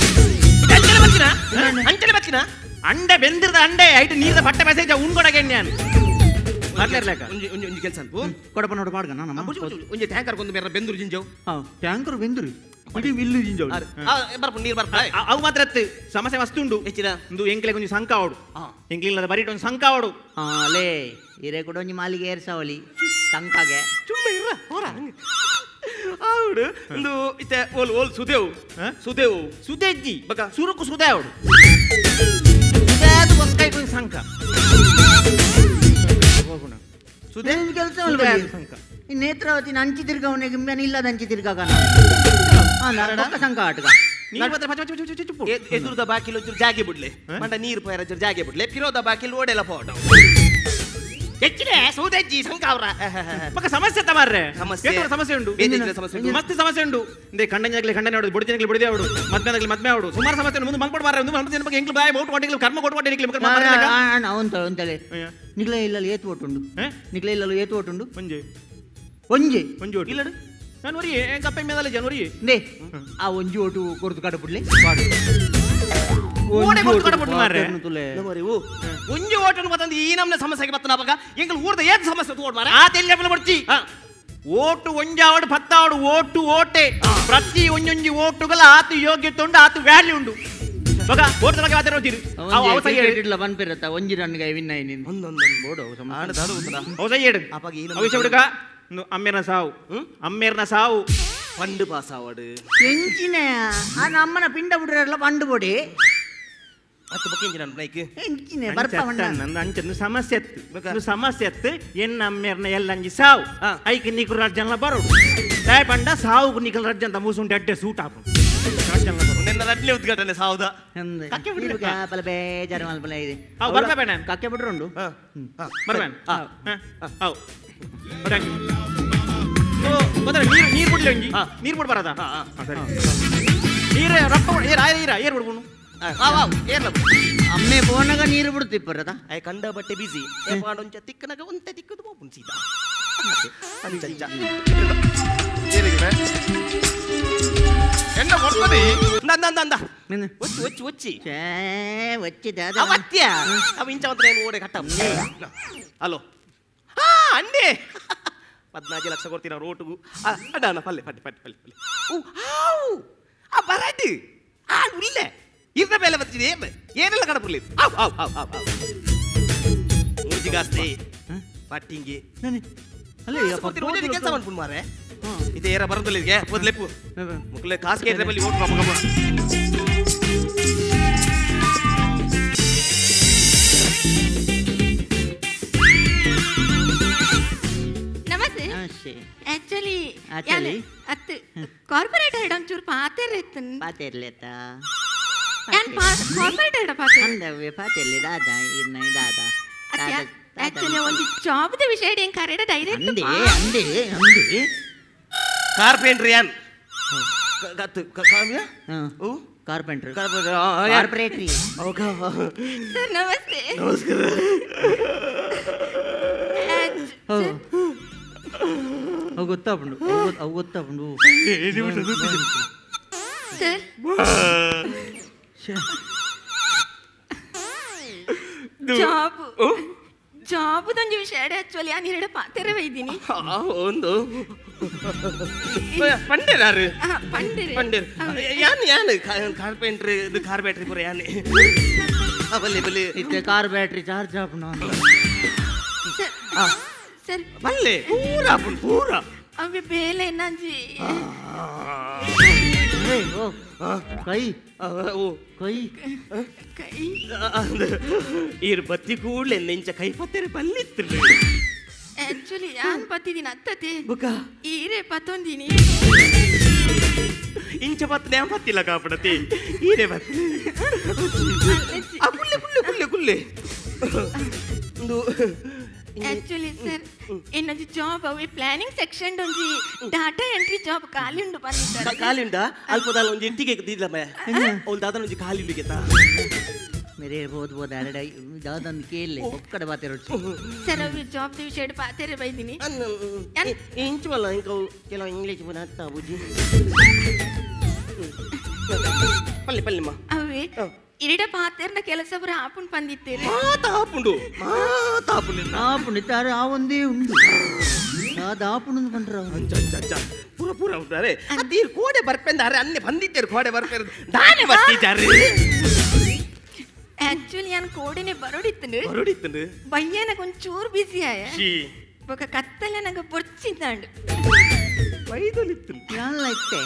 Speaker 5: ಅಂಚನೆ ಬಚ್ಚಿನ
Speaker 4: ಅಂಡೆ ಬೆಂದಿರದ ಅಂಡೆ ಐಟು ನೀರದ ಬಟ್ಟೆ ಮೆಸೇಜ್ ಉಣ್ಗೋಡಗೆ ನಾನು ಬರ್ಲಿರ್ಲೇಕ
Speaker 5: ಒಂಜಿ ಕೆಲಸ ಅನ್ಪು
Speaker 3: ಕೊಡಪ ನೋಡು ಮಾಡ್ಗ ನಾನು
Speaker 5: ಒಂಜಿ ಟ್ಯಾಂಕರ್ ಕೊಂದು ಬೇರೆ ಬೆಂದೂರು ಜಿಂಜವು
Speaker 3: ಟ್ಯಾಂಕರ್ ಬೆಂದ್ರಿ ಇಡೀ ವಿಲ್ಲು ಜಿಂಜೋಳು
Speaker 5: ಬರ್ಪು ನೀರು ಬರ್ಪ
Speaker 4: ಅವು ಮಾತ್ರ ಎತ್ತು ಸಮಸ್ಯೆ ಮಸ್ತ್ ಉಂಡು
Speaker 5: ಹೆಚ್ಚಿನ
Speaker 4: ಒಂದು ಎಂಕ್ಲೆ ಕೊಂಚ ಸಂಕ ಆವಡು ಎಂಕ್ಲಿಲ್ಲದ ಬರೀಟ್ ಒಂದು ಸಂಕ ಆವಡು
Speaker 3: ಲೇ ಹಿರೇ ಕೂಡ ಒಂಜಿ ಮಾಲಿಗೆ ಏರ್ಸಾವಳಿ ಸಂಕಾಗೆ
Speaker 5: ಸುಮ್ಮನೆ ಇರ ಹೊರ ಆವಡು ಒಂದು ಇತ್ತೆ ಓಲ್ ಓಲ್ ಸುದೇವು ಸುದೇವು
Speaker 4: ಸುದೇಜ್ಜಿ
Speaker 5: ಬಕ
Speaker 4: ಸುರುಕು ಸುದೆ ಆವಡು ಸುದೇದು ಬಸ್ಕೈ ಕೊಂಚ ಸಂಕ ಹೋಗೋಣ
Speaker 3: ಸುದೇ ಕೆಲಸ
Speaker 4: ಸಂಕ
Speaker 3: ಈ ನೇತ್ರಾವತಿ ಅಂಚಿ ತಿರ್ಗವನಿಗೆ ಇಲ್ಲದ ಅಂಚಿ ತಿರ್ಗಾಗ ಸಂಕ ಆಟಗ
Speaker 4: ನೀರು ಮಾತ್ರ ಪಚ ಪಚ ಪಚ ಪಚ ಪಚ
Speaker 5: ಎದುರುದ ಬಾಕಿಲು ಒಂಚೂರು ಜಾಗೆ ಬಿಡ್ಲೆ ಮಂಡ ನೀರು ಪೈರ ಜಾಗೆ ಬಿಡ್ಲೆ ಪಿರೋದ ಬಾಕಿಲು ಓಡೆಲ್ಲ ಫೋಟೋ ಹೆಚ್ಚಿನ ಸೌದಜ್ಜಿ ಸಂಕಾವ್ರ
Speaker 4: ಪಕ್ಕ ಸಮಸ್ಯೆ ತಮಾರ್ರೆ
Speaker 5: ಸಮಸ್ಯೆ.
Speaker 4: ಎಷ್ಟು ಸಮಸ್ಯೆ ಉಂಟು
Speaker 5: ಬೇದಿದ್ರೆ ಸಮಸ್ಯೆ ಉಂಟು.
Speaker 4: ಮಸ್ತ್ ಸಮಸ್ಯೆ ಉಂಟು ಇಂದೆ ಖಂಡನಾಗ್ಲಿ ಖಂಡನೆ ಆವಡು ಬುಡಿದಿನಗ್ಲಿ ಬುಡಿದೆ ಆವಡು ಮದ್ಮೆದಾಗ್ಲಿ ಮದ್ಮೆ ಆವಡು ಸುಮಾರು ಸಮಸ್ಯೆ ಉಂಟು ಮುಂದೆ ಮಲ್ಪಡ್ ಮಾರ್ರೆ ಒಂದು ಮಂದಿ ಬಗ್ಗೆ ಎಂಕ್ಲು ಬಾಯ್ ಬೋಟ್ ವಾಟಿಗ್ಲಿ ಕರ್ಮ ಕೊಟ್ಟು ವಾಟಿಗ್ಲಿ ಮಕ್ಕ ಮಾತಾಡಕ
Speaker 3: ಅವನ್ತಲೆ ನಿಗ್ಲ ಇಲ್ಲಲ್ಲಿ ಏತು ಒಟ್ಟುಂಡು ನಿಗ್ಲ ಇಲ್ಲಲ್ಲಿ ಏತು ಒಟ್ಟುಂಡು
Speaker 4: ಒಂಜೆ
Speaker 3: ಒಂಜಿ
Speaker 4: ಒಂಜೆ ಒಟ್ಟು ಇಲ್ಲಡು ನಾನು ಒರಿ ಕಪ್ಪೆ ಮೇದಲ್ಲ ಜನವರಿ
Speaker 3: ನೇ ಆ ಒಂಜಿ ಒಟ್ಟು ಕೊರ್ದು ಕಾಡು ಬಿಡ್ಲಿ
Speaker 4: ಓಡೆ ಕೊಟ್ಟು ಕಡಪಟ್ಟು ಮಾರ್ರೆ
Speaker 5: ನಮರಿವು ಒಂಜಿ ಓಟನು ಮತ್ತೊಂದು ಈ ನಮ್ನ ಸಮಸ್ಯೆಗೆ ಬತ್ತನ ಅವಾಗ ಎಂಗಳು ಊರ್ದ ಏತ್ ಸಮಸ್ಯೆ ತೋಡ್ ಮಾರ
Speaker 4: ಆ ತೆಲ್ಲಿ ಅಪ್ಪನ ಬರ್ಚಿ ಓಟು ಒಂಜಾವಡು ಪತ್ತಾವಡು ಓಟು ಓಟೆ ಪ್ರತಿ ಒಂಜೊಂಜಿ ಓಟುಗಳ ಆತು ಯೋಗ್ಯತೆ ಉಂಡು ಆತು ವ್ಯಾಲ್ಯೂ ಉಂಡು ಮಗ ಓಟದ ಬಗ್ಗೆ ಮಾತಾಡೋತೀರಿ
Speaker 3: ಇಡ್ಲ ಬಂದ್ಪಿರತ್ತ ಒಂಜಿ ರನ್ಗೆ ವಿನ್ ಆಯ್ನಿ
Speaker 5: ಒಂದೊಂದೊಂದು ಬೋಡು ಆಡದಾಡು ಉತ್ತದ
Speaker 4: ಅವಸೈ ಹೇಳು
Speaker 5: ಅವಾಗ ಈ
Speaker 4: ಅವಿಷ ಹುಡುಗ ಅಮ್ಮೇರ್ನ ಸಾವು ಅಮ್ಮೇರ್ನ ಸಾವು
Speaker 5: ಪಂಡು ಪಾಸ್ ಆವಡು
Speaker 3: ಎಂಚಿನ ಆ ನಮ್ಮನ ಪಿಂಡ ಬಿಡ್ರಲ್ಲ ಪಂಡು ಬೊಡಿ
Speaker 5: ಹತ್ತು ಬಕ್ಕೆ ನಾನು ಬೈಕ್
Speaker 3: ಎಂಚಿನ ಬರ್ಪ
Speaker 4: ನಂದು ಅಂಚನ್ನು ಸಮಸ್ಯೆ ಎತ್ತು ಸಮಸ್ಯೆ ಎತ್ತು ಎನ್ನ ಅಮ್ಮೇರ್ನ ಎಲ್ಲ ಅಂಜಿ ಸಾವು ಐಕೆ ನೀಕು ರಾಜ್ಯಲ್ಲ ಬರೋಡು ತಾಯ್ ಪಂಡ ಸಾವು ನಿಕಲ್ ರಾಜ್ಯ ಅಂತ ಮೂಸುಂಟು ಅಡ್ಡೆ ಸೂಟ್ ಹಾಕು
Speaker 5: ನಿನ್ನ ರಡ್ಲೆ ಉದ್ಘಾಟನೆ ಸಾವುದ
Speaker 3: ಪಲ ಬೇಜಾರು ಮಲ್ಪಲ ಇದೆ
Speaker 4: ಅವು ಬರ್ಬೇಡ
Speaker 3: ಕಕ್ಕೆ ಬಿಡ್ರುಂಡು
Speaker 4: ಬರ್ಬೇಡ ಹೌ ನೀರು ಬಿಡ್ಲಿ ಒಂಜಿ ನೀರು ಬಿಡ್ ಬರದ ಸರಿ ನೀರು ರೊಕ್ಕ ಏರ್ ಬಿಡ್ಬೋದು
Speaker 5: ಏರ್ಲ
Speaker 3: ಅಮ್ಮೆ ಬೋನಾಗ ನೀರು ಬಿಡ್ತಿಪ್ಪರದ
Speaker 5: ಐ ಕಂಡ ಬಟ್ಟೆ ಬಿಸಿ ಒಂಚ ತಿಕ್ಕನಾಗ ಒಂತ ತಿಕ್ಕದು ಹೋಗ್ಬಿಡು ಸೀದಾ ಅಂಚಂಚ
Speaker 4: ಎನ್ನ ಬರ್ತದೆ
Speaker 5: ನಂದ ಒಚ್ಚಿ ಒಚ್ಚಿ ಒಚ್ಚಿ
Speaker 3: వచ్చిದ
Speaker 5: ಅವತ್ಯ ಅವ ಇಂಚ ಅಂತ ಏನು ಓಡೆ ಕಟ್ಟ ಹಲೋ ಅಂಡೆ 14 ಲಕ್ಷ ಕೊಡ್ತೀನಿ ಅವ್ರು ಓಟುಗು ಅಡ್ಡ ಪಲ್ಲೆ ಪಟ್ಟಿ ಪಟ್ಟಿ ಪಲ್ಲೆ ಪಲ್ಲೆ ಆ ಬರಾಟಿ ಆ ಉಲ್ಲೆ ಇರ್ನ ಬೇಲೆ ಬರ್ತಿದೆ ಏನೆಲ್ಲ ಕಡಪುರ್ಲಿ ಮೂಜಿಗಾಸ್ತಿ ಪಟ್ಟಿಂಗಿ ಕೆಲಸ ಮಾಡ್ಕೊಂಡು ಮಾರೆ ಇದು ಏರ ಬರೋದಿಲ್ಲ ಇದಕ್ಕೆ ಮೊದಲೆಪ್ಪು ಮುಕ್ಲೆ ಕಾಸು ಕೇಳಿದ್ರೆ ಬಲ್ಲಿ ಓಟ್ ಮಗ
Speaker 6: ಆಕ್ಚುಲಿ ಅತ್ತು ಕಾರ್ಪೊರೇಟ್ ಐಡ ಒಂಚೂರು ಪಾತೆರ್ಲೆತ್ತನ್
Speaker 3: ಪಾತೆರ್ಲೆತ್ತ
Speaker 6: ಕಾರ್ಪೊರೇಟ್ ಐಡ ಪಾತೆ
Speaker 3: ಅಂದವೆ ಪಾತೆರ್ಲೆ ದಾದ ಇನ್ನ ದಾದ
Speaker 6: ಆಕ್ಚುಲಿ ಒಂದು ಜಾಬ್ದ ವಿಷಯ ಏನ್ ಕರೆಡ ಡೈರೆಕ್ಟ್
Speaker 3: ಅಂದೆ ಅಂದೆ ಅಂದೆ
Speaker 5: ಕಾರ್ಪೆಂಟ್ರ್ ಯಾನ್ ಗತ್ತು ಕಾವ್ಯ ಓ
Speaker 3: ಕಾರ್ಪೆಂಟ್ರ್
Speaker 5: ಕಾರ್ಪೆಂಟ್ರ್
Speaker 3: ಕಾರ್ಪೊರೇಟ್ರಿ
Speaker 5: ಓಕೆ
Speaker 6: ಸರ್ ನಮಸ್ತೆ
Speaker 5: ನಮಸ್ಕಾರ
Speaker 3: ಅವು ಗೊತ್ತಾಪುಂಡು ಅವು ಗೊತ್ತಾಪುಂಡು
Speaker 6: ಸರ್ ಜಾಬುದೊಂದು ವಿಷಯ ಆಕ್ಚುಲಿ ನಾನು ಎರಡು ಪಾತೆರೆ ಒಯ್ದೀನಿ
Speaker 5: ಒಂದು ಪಂಡೇರಾರು
Speaker 6: ಪಂಡಿರಿ
Speaker 5: ಪಂಡೇರ್ ಯಾನ್ ಯಾನ್ ಕಾರ್ಪೆಂಟ್ರ್ ಇದು ಕಾರ್ ಬ್ಯಾಟ್ರಿ ಪೂರ ಯಾನ್ ಬಲ್ಲಿ ಬಲ್ಲಿ
Speaker 3: ಇತ್ತೆ ಕಾರ್ ಬ್ಯಾಟ್ರಿ ಚಾರ್ಜ್ ಆಪುಂಡು
Speaker 6: ಸರ್
Speaker 5: ಬಲ್ಲೆ ಪೂರ ಆಪುಂಡು ಪೂರ
Speaker 6: ಅವೆ ಬೇಲೆ ನಂಜಿ
Speaker 3: ಕೈ
Speaker 5: ಓ
Speaker 3: ಕೈ
Speaker 6: ಕೈ
Speaker 5: ಈರ್ ಬತ್ತಿ ಕೂಡ್ಲೆ ನೆಂಚ ಕೈ ಪತ್ತೆರೆ ಬಲ್ಲಿತ್ತು
Speaker 6: ಆಕ್ಚುಲಿ ಯಾನ್ ಪತ್ತಿದೀನಿ ಅತ್ತತೆ
Speaker 5: ಬುಕ
Speaker 6: ಈರೆ ಪತ್ತೊಂದಿನಿ
Speaker 5: ಇಂಚ ಪತ್ತನೆ ಪತ್ತಿಲ್ಲ ಕಾಪಡತಿ ಈರೆ ಬತ್ತಿ ಕುಲ್ಲೆ ಕುಲ್ಲೆ ಕುಲ್ಲೆ ಕುಲ್ಲೆ ಒಂದು
Speaker 6: ಆಕ್ಚುಲಿ ಸರ್ ಎನ್ನೊಂದು ಜಾಬ್ ಅವೆ ಪ್ಲಾನಿಂಗ್ ಸೆಕ್ಷನ್ ಒಂಜಿ ಡಾಟಾ ಎಂಟ್ರಿ ಜಾಬ್ ಖಾಲಿ ಉಂಡು ಬಂದಿದ್ದಾರೆ.
Speaker 5: ಖಾಲಿ ಉಂಡ ಅಲ್ಪದಾಲ ಒಂಜಿ ಇಂಟಿಗೆ ದಿಲ್ಲಮ್ಮ ಅವಳು ದಾದನ ಒಂಜಿ ಖಾಲಿ ಉಂಡಿಗೆ
Speaker 3: मेरे बहुत बहुत आड़े दादा केले ಒಕ್ಕಡೆ ಬಾತಿರೋ
Speaker 6: ಸರ್ ಅವೆ ಜಾಬ್ ದ ವಿಷಯ ಪಾತೆರೆ ಬೈದಿನಿ
Speaker 5: ಇಂಚು ಮಲ್ಲ ಇಂಕ ಕೆಲವು ಇಂಗ್ಲಿಷ್ ಬರತ್ತ ಬುಜಿ ಪಲ್ಲಿ ಪಲ್ಲಿಮ್ಮ
Speaker 6: ಅವೇ ಇರಿಡ ಪಾತೆರ್ನ ಕೆಲಸ ಬರ ಆಪುನ್ ಬಂದಿತ್ತೇನೆ
Speaker 5: ಮಾತಾಪುಂಡು
Speaker 3: ಆಪುಂಡಿತಾರೆ ಆ ಒಂದೇ ಉಂಡು ಆಪುಂಡು ಬಂದ್ರ
Speaker 5: ಪೂರ ಪೂರ ಉಂಟಾರೆ ಅದೇ ಕೋಡೆ ಬರ್ಪೆಂದಾರೆ ಅನ್ನೆ ಬಂದಿದ್ದೇರು ಕೋಡೆ ಬರ್ಪೆರು ದಾನೆ ಬರ್ತಿದ್ದಾರೆ.
Speaker 6: ಆಕ್ಚುಲಿ ನಾನು ಕೋಡಿನೇ ಬರೋಡಿತ್ತನು ಬಯ್ಯನ ಒಂಚೂರು ಬಿಸಿ ಆಯ ఒక కత్తెల నాకు పొచ్చిందండు
Speaker 5: వైదొలిత్తు
Speaker 3: యాన్లైతే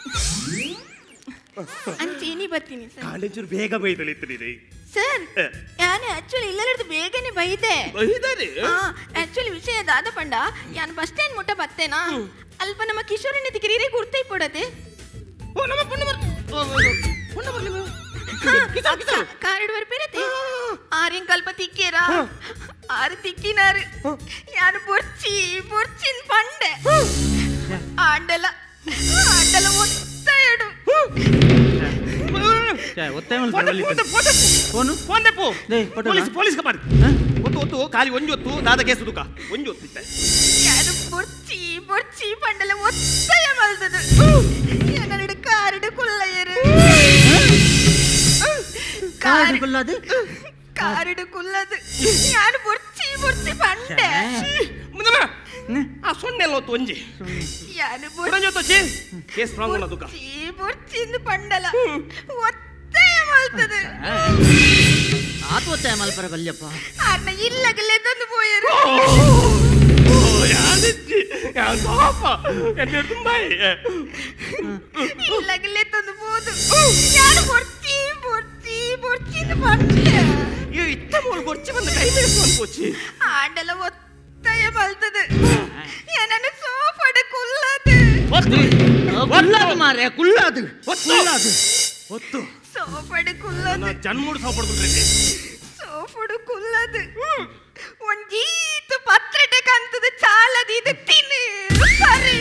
Speaker 6: ಅಂಚೇನಿ ಬರ್ತೀನಿ ಸರ್
Speaker 5: ಕಾಲೇಜರು ಬೇಗ ಬೈದೊಲಿತ್ತೀರಿ
Speaker 6: ಸರ್ ಯಾನೆ ಆಕ್ಚುಲಿ ಇಲ್ಲರದು ಬೇಗನೆ ಬೈದೆ ಆಕ್ಚುಲಿ ವಿಷಯ ದಾದ ಪಂಡ ಯಾನ್ ಬಸ್ ಸ್ಟ್ಯಾಂಡ್ ಮುಟ್ಟ ಬತ್ತೇನಾ ಅಲ್ಪ ನಮ್ಮ ಕಿಶೋರನ ದಿಕ್ಕಿರಿ ಗುರ್ತೈ ಪಡದೆ
Speaker 5: ಓ ನಮ್ಮ ಪುಣ್ಣ ಬರ್ಲಿ
Speaker 6: ಕಾರಿಡ್ ಬರ್ಪಿರತೆ ಆರಿನ್ ಕಲ್ಪ ತಿಕ್ಕೇರಾ ಆರು ತಿಕ್ಕಿನಾರು ಯಾನು ಬೊರ್ಚಿನ್ ಪಂಡೆ ಆಂಡಲ ಒತ್ತಾಯಡು
Speaker 5: ಪೊಲೀಸ್ ಕಪಾಡಿ ಒತ್ತು ಖಾಲಿ ಒಂಜೊತ್ತು ದಾದ ಕೇಸು ದುಃಖ ಒಂಜೊತ್ತು
Speaker 6: ಯಾರು ಬೊರ್ಚಿ ಪಂಡಲ ಒತ್ತಾಯ ಮಲ್ದದು ಏನಡು ಕಾರಿಡು ಕುಲ್ಲಯ್ಯರು ಕಾರಿಡು ಕುಲ್ಲದು ಯಾರು ಬೊರ್ಚಿ ಪಂಡೆ
Speaker 5: ಆ ಸೊನ್ನೆಲ್ಲ ಹೊತ್ತು ಒಂಜಿ
Speaker 6: ಯಾರು
Speaker 5: ಕೇಸ್ ಸ್ಟ್ರಾಂಗ್ ಉಲ್ಲ ದುಃಖ
Speaker 6: ಬೊರ್ಚಿಂದು ಪಂಡಲ ಒತ್ತಾಯ ಮಲ್ತದು
Speaker 3: ಆತ ಒತ್ತಾಯ ಮಲ್ಪರ ಬಲ್ಯಪ್ಪ
Speaker 6: ಅಣ್ಣ ಇಲ್ಲಗಲೇ ತಂದು ಪೋಯರು ಇಲ್ಲಗಲೇ ತಂದು ಪೋದು ಯಾರು ಬೊರ್ಚಿಂದು ಪಂಡೆ
Speaker 5: ಇತ್ತ ಮೂರು ಬೊರ್ಚಿ ಬಂದ ಕೈ ಮೇಸ್ಕೊಂಡು ಪೋಚಿ
Speaker 6: ಆಂಡಲ ಒತ್ತಾಯ ಮಲ್ತದು ಏನನ್ನು ಸೋಫಾಡ ಕುಲ್ಲದು
Speaker 3: ಮಾರ್ರೆ ಕುಳ್ಳದು
Speaker 5: ಒತ್ತು
Speaker 6: ಸೋಫಾಡು ಕುಲ್ಲದು
Speaker 5: ಜನ್ಮೂಡು ಸೋಪಡ್ಕೊಂಡ್ರೆ
Speaker 6: ಸೋಫಾಡು ಕುಲ್ಲದು ಒಂಜೀತು ಪತ್ರಟೆ ಕಂತದು ಚಾಲದು ಇದು ತಿನ್ನು ಸರಿ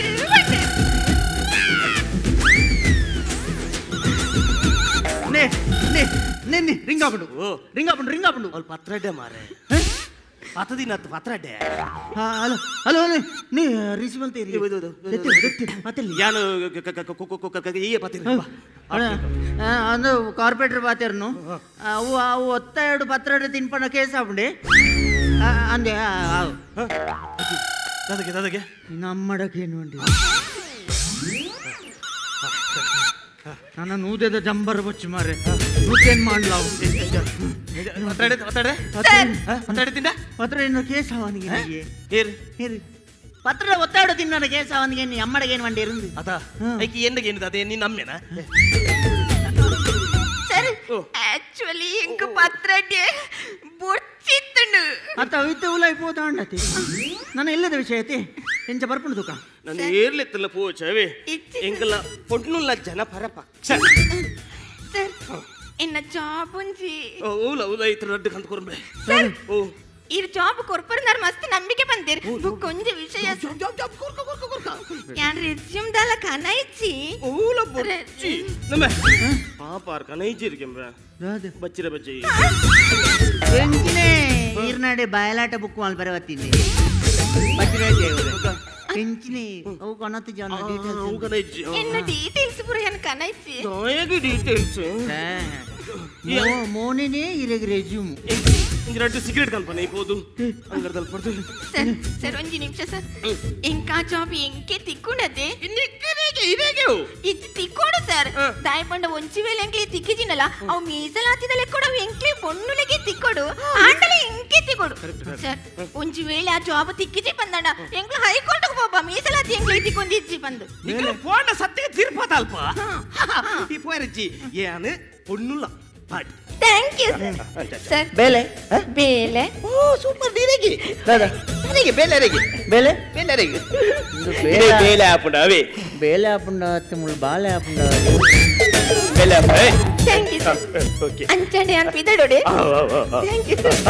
Speaker 3: ರಿಂಗಾಪುಂಡು
Speaker 5: ಅವ್ಳು ಪತ್ರಡ್ಡೆ ಮಾರೆ ಪತ್ತದಿನ ಪತ್ರಡ್ಡೆ
Speaker 3: ಹಲೋ ನೀ ರಿಸೀವ್ ಅಂತ
Speaker 5: ಯಾನು ಈ ಪತ್ತಿರ
Speaker 3: ಅಂದು ಕಾರ್ಪೊರೇಟರ್ ಪಾತಿರ್ನು ಅವು ಒತ್ತಾಯಡು ಪತ್ರಡು ತಿನ್ಪಣ ಕೇಸ್ ಆಪುಂಡೆ ಅಂದೆ
Speaker 5: ದದಗೆ
Speaker 3: ನಮ್ಮಡಕೇನು ಉಂಟು ನನ್ನ ನೂದೆದ ಜಂಬರ್ ಬಚ್ಚು ಮಾರೆ ನೂತೇನ್ ಮಾಡ್ಲ ಪತ್ರ ಇನ್ನು ಕೇಸ್ ಅವನಿಗೆ ಪತ್ರ ಒತ್ತಾಡು ತಿನ್ನ ಕೇಸ್ ಅವನಿಗೆ ಅಮ್ಮಡಗೇನು ಮಂಡಿ ಇருந்து
Speaker 5: ಅದಾ ಐಕಿ ಎಂದಗೇನು ಅದೇ ನೀನು ನಮ್ಮೆನಾ
Speaker 6: ಸರ್ ಆಕ್ಚುಲಿ ಇಂಕ ಪತ್ರಟೆ ಬೊರ್ಚಿತ್ತನು
Speaker 3: ಅತ್ತ ಇತ್ತು ಉಲೈ ಪೋತಾ ಉಂಡತಿ ನನ್ನ ಇಲ್ಲದ ವಿಷಯ ಐತಿ ಎಂಚ ಬರ್ಪುಂಡು ತುಕ
Speaker 5: ನಾನು ಏರ್ಲೆತ್ತಲ್ಲ ಪೋಚವೇ ಎಂಕಲ ಪೊಣ್ಣುಲ್ಲ ಜನ ಪರಪ
Speaker 6: ಸರ್ ಇನ್ನ ಜಾಬ್ ಒಂಜಿ
Speaker 5: ಊಲ ಇತ್ರ ರಡ್ಡು ಕಂತ್ಕೊರ್ಬೆ
Speaker 6: ಸರ್ ಇರ್ ಜಾಬ್ ಕೊರ್ಪರ್ನಾರ್ ಮಸ್ತ್ ನಂಬಿಕೆ ಬಂದಿರ್ ಕೊಂಚ ವಿಷಯ ಯಾನ್ ರೆಸ್ಯೂಮ್ ದಾಲ ಕನೈಚಿ
Speaker 5: ಊಲ ಬೊಚ್ಚಿ ನಮ್ಮೆ ಪಾಪಾರ್ ಕನೈಚಿ ಇರ್ಕೆಂಬ್ರ ಬಚ್ಚಿರ ಬಚ್ಚಿ
Speaker 3: ಎಂಚಿನೇ ಈರ್ನಾಡೆ ಬಯಲಾಟ ಬುಕ್ ಮಾಲ್ ಬರವತ್ತಿನಿ ಬಚ್ಚಿರ ಎಂಚಿನೇ ಅವು ಕನತ್ತು ಜನ ಡೀಟೇಲ್ಸ್
Speaker 5: ಅವು ಕನೈಚಿ
Speaker 6: ಇನ್ನ ಡೀಟೇಲ್ಸ್ ಪುರ ಯಾನ್ ಕನೈಚಿ
Speaker 5: ದಯಗೆ ಡೀಟೇಲ್ಸ್
Speaker 3: ಮೋನಿನೇ ಇರೆಗ್ ರೆಸ್ಯೂಮ್
Speaker 5: ಇಂಗ್ರಡ್ ಸಿಗರೇಟ್ ಕಂಪನಿ ಇಬೋದು ಅಂಗಡದಲ್ಲಿ ಪಡ್ದು
Speaker 6: ಸರ್ ಒಂಜಿ ನಿಮಿಷ ಸರ್ ಇಂಕಾ ಜಾಬ್ ಎಂಕೆ ತಿಕ್ಕುಂಡದೆ
Speaker 5: ಇದೇಗೆ
Speaker 6: ಇದು ತಿಕ್ಕೋಡು ಸರ್ ದಾಯಪಂಡ ಒಂಚಿ ವೇಳೆ ಎಂಕ್ಲೆ ತಿಕ್ಕಿಜಿನಲ್ಲ ಅವು ಮೀಸಲಾತಿದಲೆ ಕೂಡ ಎಂಕ್ಲೆ ಪೊಣ್ಣುಲೆಗೆ ತಿಕ್ಕೋಡು ಆಂಡಲೆ ಎಂಕೆ ತಿಕ್ಕೋಡು ಸರ್ ಒಂಚಿ ವೇಳೆ ಆ ಜಾಬ್ ತಿಕ್ಕಿಜಿ ಬಂದಣ್ಣ ಎಂಕ್ಲೆ ಹೈಕೋರ್ಟ್ ಹೋಗ್ಬಾ ಮೀಸಲಾತಿ ಎಂಕ್ಲೆ ತಿಕ್ಕೊಂಡಿಜ್ಜಿ ಬಂದು
Speaker 5: ನಿಖಿಲ ಪೋಂಡ ಸತ್ತಿಗೆ ತೀರ್ಪದಲ್ಪ ಈ ಪೋಯರಜ್ಜಿ ಏನು ಪೊಣ್ಣುಲ್ಲ ಪಾಟಿ
Speaker 6: ಥ್ಯಾಂಕ್ ಯು ಸರ್
Speaker 3: ಬೇಲೆ
Speaker 6: ಬೇಲೆ
Speaker 5: ಓ ಸೂಪರ್ ನೀರಿಗೆ ದಾದಾ ನನಗೆ ಬೇಲೆರಿಗೆ
Speaker 3: ಬೇಲೆ
Speaker 5: ಬೇಲೆರಿಗೆ ಬೇಲೆ ಆಪುಂಡ ಅವೇ
Speaker 3: ಬೇಲೆ ಆಪುಂಡ ಮುಳು ಬಾಳೆ ಆಪುಂಡ
Speaker 5: ಬೆಲೆ
Speaker 6: ಥ್ಯಾಂಕ್ ಯು ಸರ್.
Speaker 5: ಓಕೆ
Speaker 6: ಅಂಚನೆ ಅನ್ಪಿದಡೋಡೆ ಥ್ಯಾಂಕ್ ಯು ಸರ್.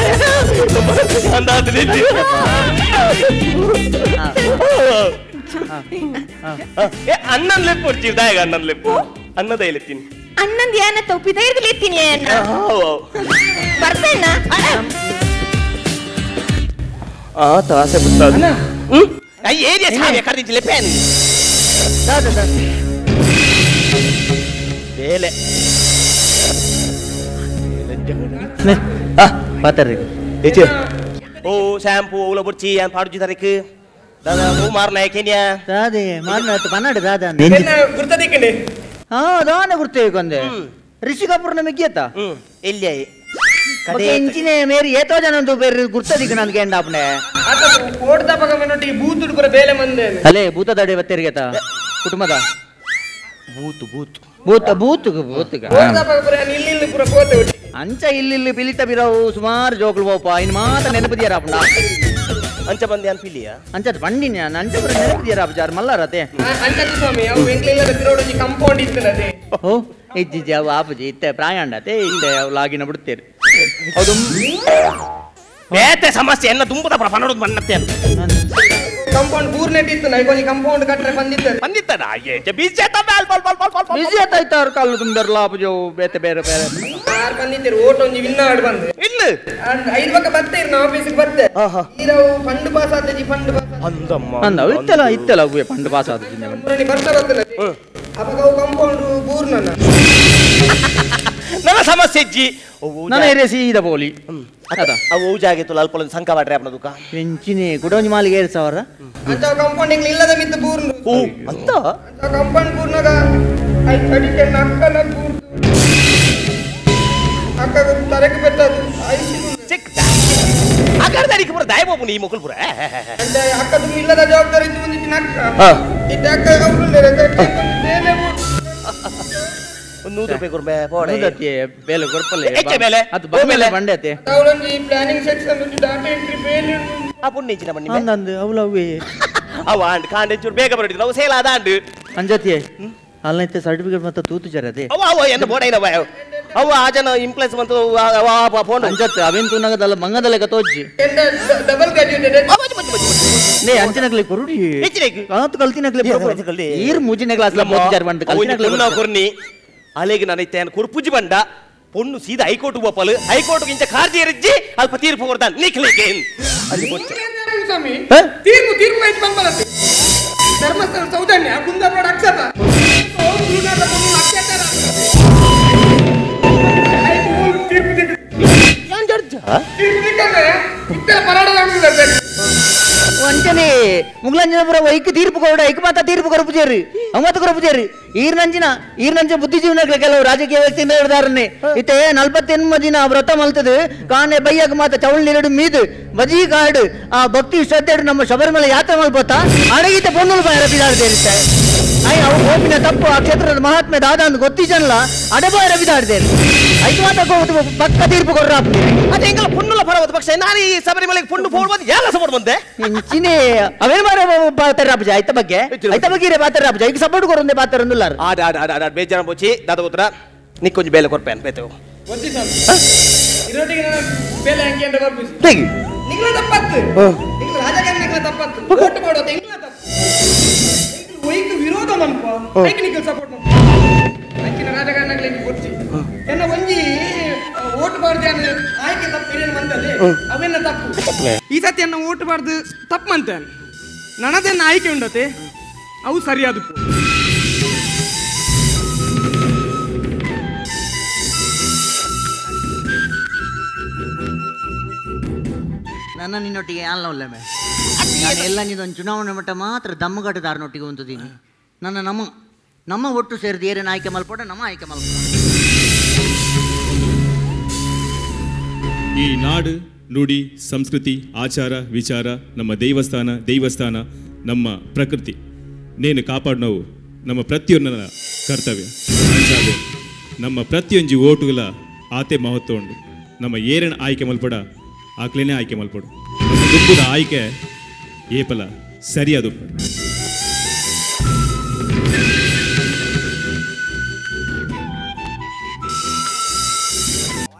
Speaker 5: ಅಣ್ಣನ್ ಲೆಪ್ಪು ಹೊಡ್ತೀವಿ ದಾಯಗ ಅಣ್ಣನ್ ಲೆಪ್ಪು ಅನ್ನದ ಎಲೆತ್ತೀನಿ
Speaker 6: ಅನ್ನಂದು ಏನ ತಪ್ಪಿದ ಇರ್ಗಲಿತ್ತೀನಿ ಅನ್ನ ಬರ್ತೇನ
Speaker 5: ತಾಸೆ ಬಿಟ್ಟದ ಏರಿಯಾ ಸಾವ್ಯ ಕರೆದಿದ್ದಿಲ್ಲ ಪೇನ್ ಬೇಲೆ
Speaker 3: ಪಾತರ್ರಿ
Speaker 5: ಓ ಶಾಂಪೂ ಓಲ ಬುರ್ಚಿ ಅಂತ ಪಾಡುಜಿ ತರಕ್ಕೆ ದಾದಾ ಓ ಮಾರ್ನ ಯಾಕೆನ್ಯಾ
Speaker 3: ದಾದೆ ಮಾರ್ನಾಟ ಪನ್ನಡ ದಾದ
Speaker 5: ಗುರ್ತದಿಕ್ಕಂಡೆ
Speaker 3: ಹಾ ದಾನ ಗುರ್ತೇವೆ ಕೊಂದೆ ರಿಷಿ ಕಪೂರ್ನ ಮಿಗ್ಗಿಯತ್ತ
Speaker 5: ಎಲ್ಲಿ
Speaker 3: ಎಂಚಿನ ಮೇರಿ ಏತೋ ಜನ ಬೇರೆ ಗುರ್ತದಿಕ್ಕ ನನ್ಗೆ ಎಂಡಾಪ್ನೆ ಅಲ್ಲೇ ಭೂತ ದಡೆ ಬತ್ತೆರಿಗೆತ ಕುಟುಂಬದ
Speaker 5: ಬೂತು ಬೂತು
Speaker 3: ಭೂತ ಭೂತ್ ಭೂತಗ ಅಂಚ ಇಲ್ಲಿ ಪಿಲಿತ ಬಿರವು ಸುಮಾರು ಜೋಕ್ಲು ಬೋಪ ಇನ್ ಮಾತ ನೆನಪದಿಯಾರಪ್ಪ
Speaker 5: ಅಂಚ ಬಂದೆ ಅನ್ಪಿಲ್ಲಿಯ
Speaker 3: ಅಂಚದ ಬಂಡಿನ ಅಂಚ ಬರ ನೆನಪದಿಯಾರಪ್ಪ ಜಾರ್ ಮಲ್ಲಾರತೆ ಓ ಇಜ್ಜಿಜ್ಜಿ ಅವು ಆಪುಜಿ ಇತ್ತೆ ಪ್ರಾಯಾಂಡತೆ ಇತ್ತೆ ಅವು ಲಾಗಿನ ಬಿಡ್ತೇರಿ ಹೌದು
Speaker 5: ಬೇತೆ ಸಮಸ್ಯೆ ಎನ್ನ ತುಂಬದ ಪನ್ನಡೋದು ಬನ್ನತ್ತೆ
Speaker 4: ಕಂಪೌಂಡ್ ಪೂರ್ನೆಟ್ ಇತ್ತು ನೈ ಕೊಂಚ ಕಂಪೌಂಡ್ ಕಟ್ರೆ
Speaker 5: ಬಂದಿತ್ತದ ಬಿಸಿ
Speaker 3: ಬಿಸಿ ಆಯ್ತು ಅವ್ರ ಕಾಲು ತುಂಬಿರಲ್ಲ ಆಪುಜಿ ಅವು ಬೇತೆ ಬೇರೆ ಬೇರೆ
Speaker 4: ಯಾರು ಬಂದಿದ್ದೀರಿ ಓಟ್ ಒಂಜಿ ವಿನ್ ಆಡ್ ಬಂದು
Speaker 5: ಇಲ್ಲ
Speaker 4: 5 ಪಕ್ಕ ಬರ್ತೇರಿ ನಾ ಆಫೀಸಿಗೆ ಬರ್ತೆ ಈರವು ಫಂಡ್ ಪಾಸ್ ಆದಜಿ ಫಂಡ್ ಪಾಸ್
Speaker 5: ಅಂದಮ್ಮ
Speaker 3: ಅಂದವು ಇತ್ತಲ್ಲ ಅವು ಫಂಡ್ ಪಾಸ್ ಆದ
Speaker 4: ಬರ್ತಾ ಬರ್ತದೆ ಅವಾಗ ಅವು ಕಂಪೌಂಡ್ ಪೂರ್ಣ
Speaker 5: ನನ್ನ ಸಮಸ್ಯೆ ಇಜ್ಜಿ
Speaker 3: ನನ್ನ ಏರಿಯಾ ಸೀದ ಬೋಲಿ ಅದ
Speaker 5: ಅವು ಊಜಾಗಿತ್ತು ಅಲ್ಪ ಸಂಕ ಮಾಡ್ರಿ ಅಪ್ಪನ ದುಃಖ
Speaker 3: ಪೆಂಚಿನಿ ಗುಡೋಂಜಿ ಮಾಲಿಗೆ 7,000
Speaker 4: ಅಂತ ಕಂಪೌಂಡಿಂಗ್ ಇಲ್ಲದ ಮಿತ್ತು ಪೂರ್ಣ
Speaker 5: ಓ ಅಂತ
Speaker 4: ಕಂಪೌಂಡ್ ಪೂರ್ಣಗ ಐ ಕಡಿಕೆ ನಕ್ಕಲ ಪೂರ್ಣ ಅಕ್ಕ ತರಕ್ಕೆ ಬೆಟ್ಟದು
Speaker 5: ಚೆಕ್ ಆಕಾರ ತಾರೀಕು ಬರ ದಾಯ ಬಾಬು ಈ ಮಕ್ಕಳು ಪುರ
Speaker 4: ಅಂದ್ರೆ ಅಕ್ಕದು ಇಲ್ಲದ ಜವಾಬ್ದಾರಿ ಇದ್ದು ಬಂದಿತ್ತು ನಕ್ಕ ಇಟ್ಟ ಅಕ್ಕ ಅವರು ಬೇಲೆ
Speaker 5: 100 ರೂಪಾಯಿ ಕೊಡ್ಬೇ ಪೋಡೆ
Speaker 3: ಬೇಲೆ ಕೊಡ್ಪಲ್ಲೆ
Speaker 5: ಹೆಚ್ಚೆ ಬೇಲೆ
Speaker 3: ಅದು ಬಂಡೆ ಬಂಡೆತೆ
Speaker 4: ಅವಳೊಂದು ಈ ಪ್ಲಾನಿಂಗ್ ಸೆಕ್ಷನ್ ಡಾಟಾ ಎಂಟ್ರಿ ಬೇಲೆ
Speaker 5: ಆ ಪುಣ್ಯ ಬನ್ನಿ
Speaker 3: ಅಂದಂದು ಅವಲವೇ
Speaker 5: ಅವ ಅಂಡ್ ಕಾಂಡೆ ಚೂರು ಬೇಗ ಬರಡಿದ್ರು ಅವು ಸೇಲ್ ಆದ ಅಂಡು
Speaker 3: ಅಂಜತಿ ಅಲ್ಲೈತೆ ಸರ್ಟಿಫಿಕೇಟ್ ಮತ್ತೆ ತೂತು ಜರದೆ
Speaker 5: ಅವ ಏನು ಬೋಡ ಏನವ ಅವ ಆ ಜನ ಇಂಪ್ಲೆಸ್ ಬಂತು ಅವ ಫೋನ್
Speaker 3: ಅಂಜತ್ತೆ ಅವೇನ್ ತೂನಗದಲ್ಲ ಮಂಗದಲ್ಲ ಕತೋಜ್ಜಿ
Speaker 4: ಡಬಲ್ ಗ್ರಾಜುಯೇಟೆಡ್
Speaker 3: ನೇ ಅಂಚನಗ್ಲಿ ಕೊರುಡಿ ಕಾತು ಕಲ್ತಿನಗ್ಲಿ ಈರ್ ಮುಜಿನ ಕ್ಲಾಸ್ ಲ ಮೋತಿ ಜರ್ ಬಂಡ
Speaker 5: ಕಲ್ತಿನಗ್ಲಿ ಕೊರ್ನಿ ಅಲೆಗೆ ನನೈತೆ ಕುರ್ಪುಜಿ ಬಂಡ ಪೊಣ್ಣು ಸೀದಾ ಹೈಕೋರ್ಟ್ ಗೋಪಾಲ್ ಹೈಕೋರ್ಟ್ ಇಂಚ ಕಾರ್ಜಿ ಎರಿಜ್ಜಿ ಅಲ್ಪ ತೀರ್ಪು ಕೊಡ್ತಾನ ನಿಕ್ಲಿಗೆ ಅಲ್ಲಿ
Speaker 4: ಸ್ವಾಮಿ ತೀರ್ಪು ಐತ್ ಬಂದ್ಬರತ್ತೆ ಧರ್ಮಸ್ಥಳ ಸೌಜನ್ಯ ಕುಂದಾಪುರ ಅಕ್ಷತ
Speaker 3: ವಂಚನೆ ಮುಗ್ಲಂಜನಪುರ ಐಕ್ ತೀರ್ಪು ಕೊಡ ಐಕ್ ಮಾತ ತೀರ್ಪು ಕೊರಪುಜೇರಿ ಅವತ್ತು ಕೊರಪುಜೇರಿ ಈರ್ನಂಚ ಬುದ್ಧಿಜೀವನಕ್ಕೆ ಕೆಲವು ರಾಜಕೀಯ ವ್ಯಕ್ತಿಯಿಂದ ಹಿಡಿದಾರನ್ನೇ ಇತ್ತೆ 48 ದಿನ ವ್ರತ ಮಲ್ತದು ಕಾಣೆ ಬೈಯಾಗ ಮಾತ ಚವಳಿ ನೀರು ಮೀದು ಬಜಿ ಕಾಡು ಆ ಭಕ್ತಿ ಶ್ರದ್ಧೆ ನಮ್ಮ ಶಬರಿಮಲೆ ಯಾತ್ರೆ ಮಲ್ಬೋತಾ ಅಡಗಿತ ಪೊನ್ನಲು ಬಾಯ ರಬಿದಾಡ್ದೇರಿತ್ತೆ ಅಯ್ಯ ಅವು ಗೋಪಿನ ತಪ್ಪು ಆ ಕ್ಷೇತ್ರದ ಮಹಾತ್ಮೆ ದಾದ ಅಂತ ಗೊತ್ತಿಜನಲ್ಲ ಅಡಬಾಯ ರಬಿದಾಡ್ದೇರಿ ಐದು ಮಾತ ಪಕ್ಕ ತೀರ್ಪು ಕೊಡ್ರ
Speaker 5: ಅದೇ ಹೆಂಗಲ್ಲ ಪುಣ್ಣುಲ ಪರವದ ಪಕ್ಷ ನಾನು ಈ ಶಬರಿಮಲೆಗೆ ಪುಣ್ಣು ಫೋಡ್ಬೋದು ಎಲ್ಲ ಸಪೋರ್ಟ್ ಬಂದೆ
Speaker 3: ಇಂಚಿನೇ ಅವೇ ಮಾರ ಬಾತರಾಬಜ ಐತ ಬಗ್ಗೆ ಇರೇ ಬಾತರಾಬಜ ಈಗ ಸಪೋರ್ಟ್ ಕೊರೊಂದೆ ಬಾತರಂದುಲ್ಲಾರ
Speaker 5: ಆಡ ಬೇಜಾರ ಬೋಚಿ ದಾದ ಉತ್ತರ ನಿಕ್ಕೊಂಜಿ ಬೇಲೆ ಕೊರ್ಪೇನ್ ಬೇತೇವು
Speaker 4: ಇರೋಟಿಗೆ ಬೇಲೆ ಹಂಗೆ ಅಂತ ಬರ್ಬಿಸಿ
Speaker 5: ಹೇಗೆ
Speaker 4: ನಿಗ್ಲ ತಪ್ಪತ್ತು ನಿಗ್ಲ ರಾಜಕಾರಣ ನಿಗ್ಲ ತಪ್ಪತ್ತು ಓಟ್ ಮಾಡೋದು ನಿಗ್ಲ ತಪ್ಪು ವೈಕ್ ವಿರೋಧ ಮನ್ಪ ಟೆಕ್ನಿಕಲ್ ಸಪೋರ್ಟ್ ಮನ್ಪ ಅಂಚಿನ ರಾಜಕಾರಣಗಳಿಗೆ ಗೊತ್ತಿ ಎನ್ನ ಒಂಜಿ ಓಟ್ ಬಾರ್ದು ಆಯ್ಕೆ ತಪ್ಪು ಏನೇನು ಬಂದಲ್ಲಿ ಅವೆನ್ನ ತಪ್ಪು ಈ ಸತಿ ಅನ್ನ ಓಟ್ ಬಾರ್ದು ತಪ್ಪು ಅಂತೇನೆ ನನ್ನದನ್ನ ಆಯ್ಕೆ ಉಂಡತೆ ಅವು ಸರಿಯಾದ
Speaker 3: ನನ್ನ ನಿನ್ನೊಟ್ಟಿಗೆ ಅಲ್ಲ ಒಳ್ಳೆಮೆ ನಾನು ಎಲ್ಲ ನಿನ್ನೊಂದು ಚುನಾವಣೆ ಮಟ್ಟ ಮಾತ್ರ ದಮ್ಮಗಟ್ಟದಾರನೊಟ್ಟಿಗೆ ಹೊಂದಿದ್ದೀನಿ ನನ್ನ ನಮ್ಮ ಒಟ್ಟು ಸೇರಿದ ಏರೇನು ಆಯ್ಕೆ ಮಲ್ಪೋಟ ನಮ್ಮ ಆಯ್ಕೆ ಮಲ್ಪೋಟ
Speaker 7: ಈ ನಾಡು ನುಡಿ ಸಂಸ್ಕೃತಿ ಆಚಾರ ವಿಚಾರ ನಮ್ಮ ದೈವಸ್ಥಾನ ನಮ್ಮ ಪ್ರಕೃತಿ ನೇನು ಕಾಪಾಡೋವು ನಮ್ಮ ಪ್ರತಿಯೊಂದರ ಕರ್ತವ್ಯ ಅಂಚಾದೆ ನಮ್ಮ ಪ್ರತಿಯೊಂದು ಓಟುಗಳ ಆತೆ ಮಹತ್ವ ಉಂಟು ನಮ್ಮ ಏರಣ ಆಯ್ಕೆ ಮಲ್ಪಡ ಆಕ್ಲೇನೆ ಆಯ್ಕೆ ಮಲ್ಪಡು ನಮ್ಮ ದುಬ್ಬದ ಆಯ್ಕೆ ಏಪಲ ಸರಿಯಾದ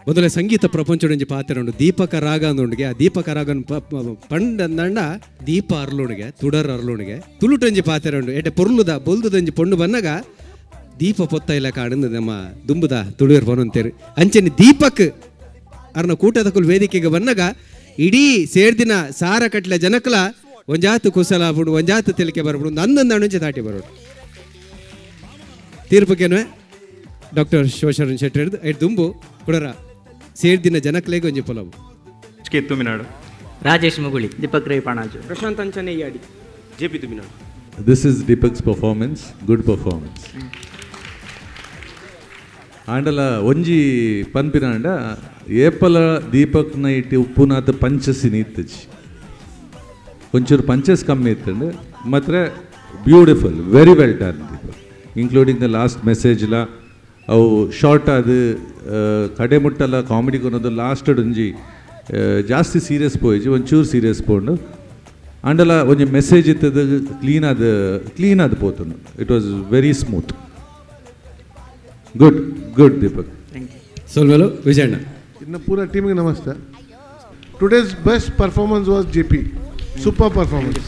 Speaker 2: ಮೊದಲೇ ಸಂಗೀತ ಪ್ರಪಂಚದೊಂಜಿ ಪಾತೆರೊಂಡು ದೀಪಕ ರಾಗ ಅಂದೊಂಡಿಗೆ ಆ ದೀಪಕ ರಾಗನ್ ಪಂಡ ದೀಪ ಅರ್ಲೋಣಿಗೆ ತುಡರ್ ಅರ್ಲೋಣಿಗೆ ತುಳುಟೊಂಜಿ ಪಾತೆರೊಂಡು ಎಡ್ಡೆ ಪೊರ್ಲುದ ಬೊಲ್ದುದಂಜಿ ಪೊಂಡು ಬನ್ನಗ ದೀಪ ಪೊತ್ತ ಇಲ್ಲ ಕಾಣಂದು ನಮ್ಮ ದುಂಬುದ ತುಳುವರು ಬನಂತೇರು ಅಂಚೆನಿ ದೀಪಕ್ ಅರ್ನ ಕೂಟದಕ್ಕೂ ವೇದಿಕೆಗೆ ಬನ್ನಗ ಇಡೀ ಸೇರ್ದಿನ ಸಾರ ಕಟ್ಲೆ ಜನಕಲ ಒಂಜಾತು ಕುಸಲ ಬಿಡು ಒಂಜಾತು ತೆಲಿಕೆ ಬರ್ಬಿಡು ನಂದೊಂದು ಅಣುಂಚೆ ದಾಟಿ ಬರೋಡು ತೀರ್ಪಕ್ಕೇನು ಡಾಕ್ಟರ್ ಶಿವಶರಣ್ ಶೆಟ್ಟಿ ಹಿಡಿದು ಐದು ದುಂಬು ಕುಡರ ಸೇರ್ದಿನ ಜನಕಲೆಗೆ ಒಂಜಿ ಪೊಲವು
Speaker 8: ತುಮಿನಾಡು
Speaker 3: ರಾಜೇಶ್ ಮುಗುಳಿ Deepak Rai ಪಾಣಾಜು
Speaker 4: Prashant ಅಂಚನೆಯ್ಯಾಡಿ
Speaker 5: JP Thuminadu.
Speaker 9: This is Deepak's performance, good performance. ಆಂಡಲ ಒಂಜಿ ಪನ್ಪಿನಾಂಡ ಏಪಲ ದೀಪಕ್ನ ಇಟ್ಟು ಉಪ್ಪುನಾಥ ಪಂಚಸಿನಿ ಇತ್ತಜಿ ಒಂಚೂರು ಪಂಚಸ್ ಕಮ್ಮಿ ಇತ್ತಂಡು ಮಾತ್ರ beautiful very well done Deepak including the last ಮೆಸೇಜ್ಲ ಅವು ಶಾರ್ಟ್ ಅದು ಕಡೆ ಮುಟ್ಟಲ್ಲ ಕಾಮಿಡಿ ಕೊನೋದು ಲಾಸ್ಟ್ ಒಂಜಿ ಜಾಸ್ತಿ ಸೀರಿಯಸ್ ಪೋಯಿಜಿ ಒಂಚೂರು ಸೀರಿಯಸ್ ಪೋಂಡು ಆಂಡಲ ಒಂಜಿ ಮೆಸೇಜ್ ಇತ್ತದು ಕ್ಲೀನ್ ಆದ ಪೋತುಂಡು it was very smooth good Deepak
Speaker 2: ಸೋಲ್ಮೇಲು ವಿಜಯಣ್ಣ
Speaker 10: ಇನ್ನು ಪೂರ ಟೀಮಿಗೆ ನಮಸ್ತೆ today's best performance was JP super performance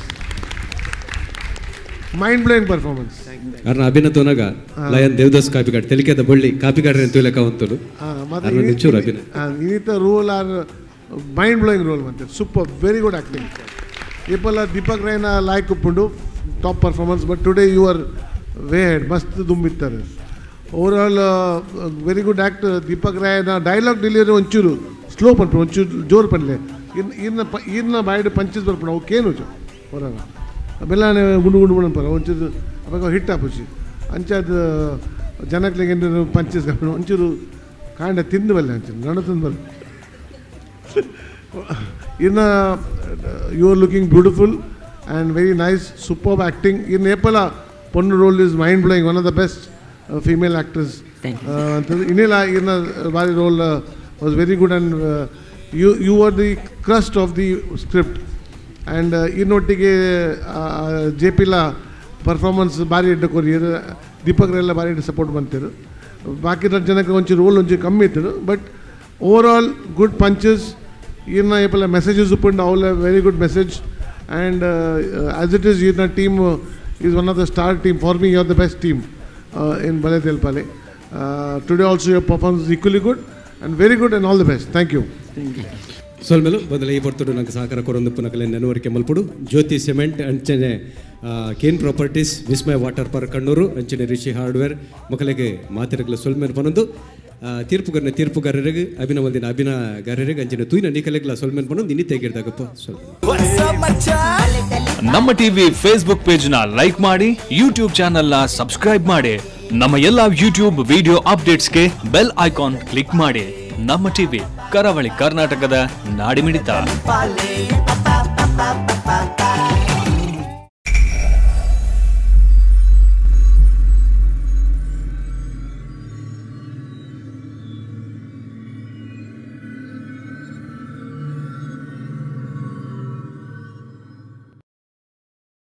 Speaker 10: mind blowing performance
Speaker 2: ಅರ್ನ ಅಭಿನತೋನಾಗ ಲಯನ್ ದೇವದಾಸ್ ಕಾಪಿಗಾಡ್ ತೆಲಿಕೆದ ಬಳ್ಳಿ ಕಾಪಿಗಾಡ್ರೆ ಅಂತ ಲೆಕ್ಕ ಹೊಂತಲು ಚೂರು ಅಭಿನಯ
Speaker 10: ಇನ್ನಿತ role are mind blowing role ಮತ್ತೆ ಸೂಪರ್ ವೆರಿ ಗುಡ್ ಆಕ್ಟಿಂಗ್ ಏಪಲ್ಲ ದೀಪಕ್ ರೈನ ಲಾಯ್ಕ್ ಉಪ್ಪುಂಡು top performance but today you are way ahead ಮಸ್ತ್ ದುಂಬಿತ್ತಾರೆ overall very good act Deepak ರಾಯನ ಡೈಲಾಗ್ ಡೆಲಿವರಿ ಒಂಚೂರು ಸ್ಲೋ ಪನ್ಪು ಒಂಚೂರು ಜೋರು ಪನ್ಲೆ ಇನ್ನ ಬಾಯ್ಡ್ ಪಂಚಸ್ ಬರ್ಪಣ ಅವಕ್ಕೇನು ಹೊರ ಬೆಲ್ಲಾನೆ ಗುಂಡು ಗುಂಡು ಪರ ಒಂಚೂರು ಅವಾಗ ಹಿಟ್ ಆಪುಚಿ ಅಂಚಾದ ಜನಕ್ಲಿಗೆ ಪಂಚಸ್ ಒಂಚೂರು ಕಾಂಡ ತಿಂದು ಬಲ್ಲೆ ಅಂಚೂರು ನಡ ತಿಂದು ಬಲ್ಲ ಇನ್ನು you are looking beautiful and very nice super acting in ಏಪಲ ಪೊನ್ನು role is mind blowing one of the best female actors. Inila Bari role was very good and you were the crust of the script and innottige JP la performance bari edda kori Deepak Rella bari support bantiru baki janake onchi role onchi kammi ittiru but overall good punches inna epala messages upund all a very good message and as it is inna team is one of the star team for me you are the best team in Bale Telpale. Today also your performance is equally good and very good and all the best. Thank you.
Speaker 2: ಸೋಲ್ಮೇಲು ಬದಲ ಈ ಬರ್ತಡು ನಂಗೆ ಸಹಕಾರ ಕೊರೊಂದು ನಕಲೆ ನೆನವರಿಕೆ ಮಲ್ಪುಡು ಜ್ಯೋತಿ ಸಿಮೆಂಟ್ ಅಂಚನೆ cane properties Vismaya water park Kannur ಅಂಚನೆ ರಿಷಿ ಹಾರ್ಡ್ವೇರ್ ಮಕ್ಕಳಿಗೆ ಮಾತಿರಗಲ ಸೋಲ್ಮೇಲೆ ಬಂದು ತೀರ್ಪುಗಾರರಿಗೆ ಅಭಿನವಂದಿನ ಅಭಿನಗಾರರಿಗೆ ಅಂಚನೆ ತೂಯಿನ ನೀಕಲೆಗ್ಲ ಸೋಲ್ಮೇಲೆ ಬಂದು ಇನ್ನಿ ತೆಗಿರ್ದಾಗಪ್ಪ
Speaker 1: ನಮ್ಮ ಟಿವಿ ಫೇಸ್ಬುಕ್ ಪೇಜ್ ನ ಲೈಕ್ ಮಾಡಿ ಯೂಟ್ಯೂಬ್ ಚಾನೆಲ್ ನ ಸಬ್ಸ್ಕ್ರೈಬ್ ಮಾಡಿ ನಮ್ಮ ಎಲ್ಲಾ ಯೂಟ್ಯೂಬ್ ವಿಡಿಯೋ ಅಪ್ಡೇಟ್ಸ್ಗೆ ಬೆಲ್ ಐಕಾನ್ ಕ್ಲಿಕ್ ಮಾಡಿ. ನಮ್ಮ ಟಿವಿ ಕರಾವಳಿ ಕರ್ನಾಟಕದ ನಾಡಿಮಿಡಿತ.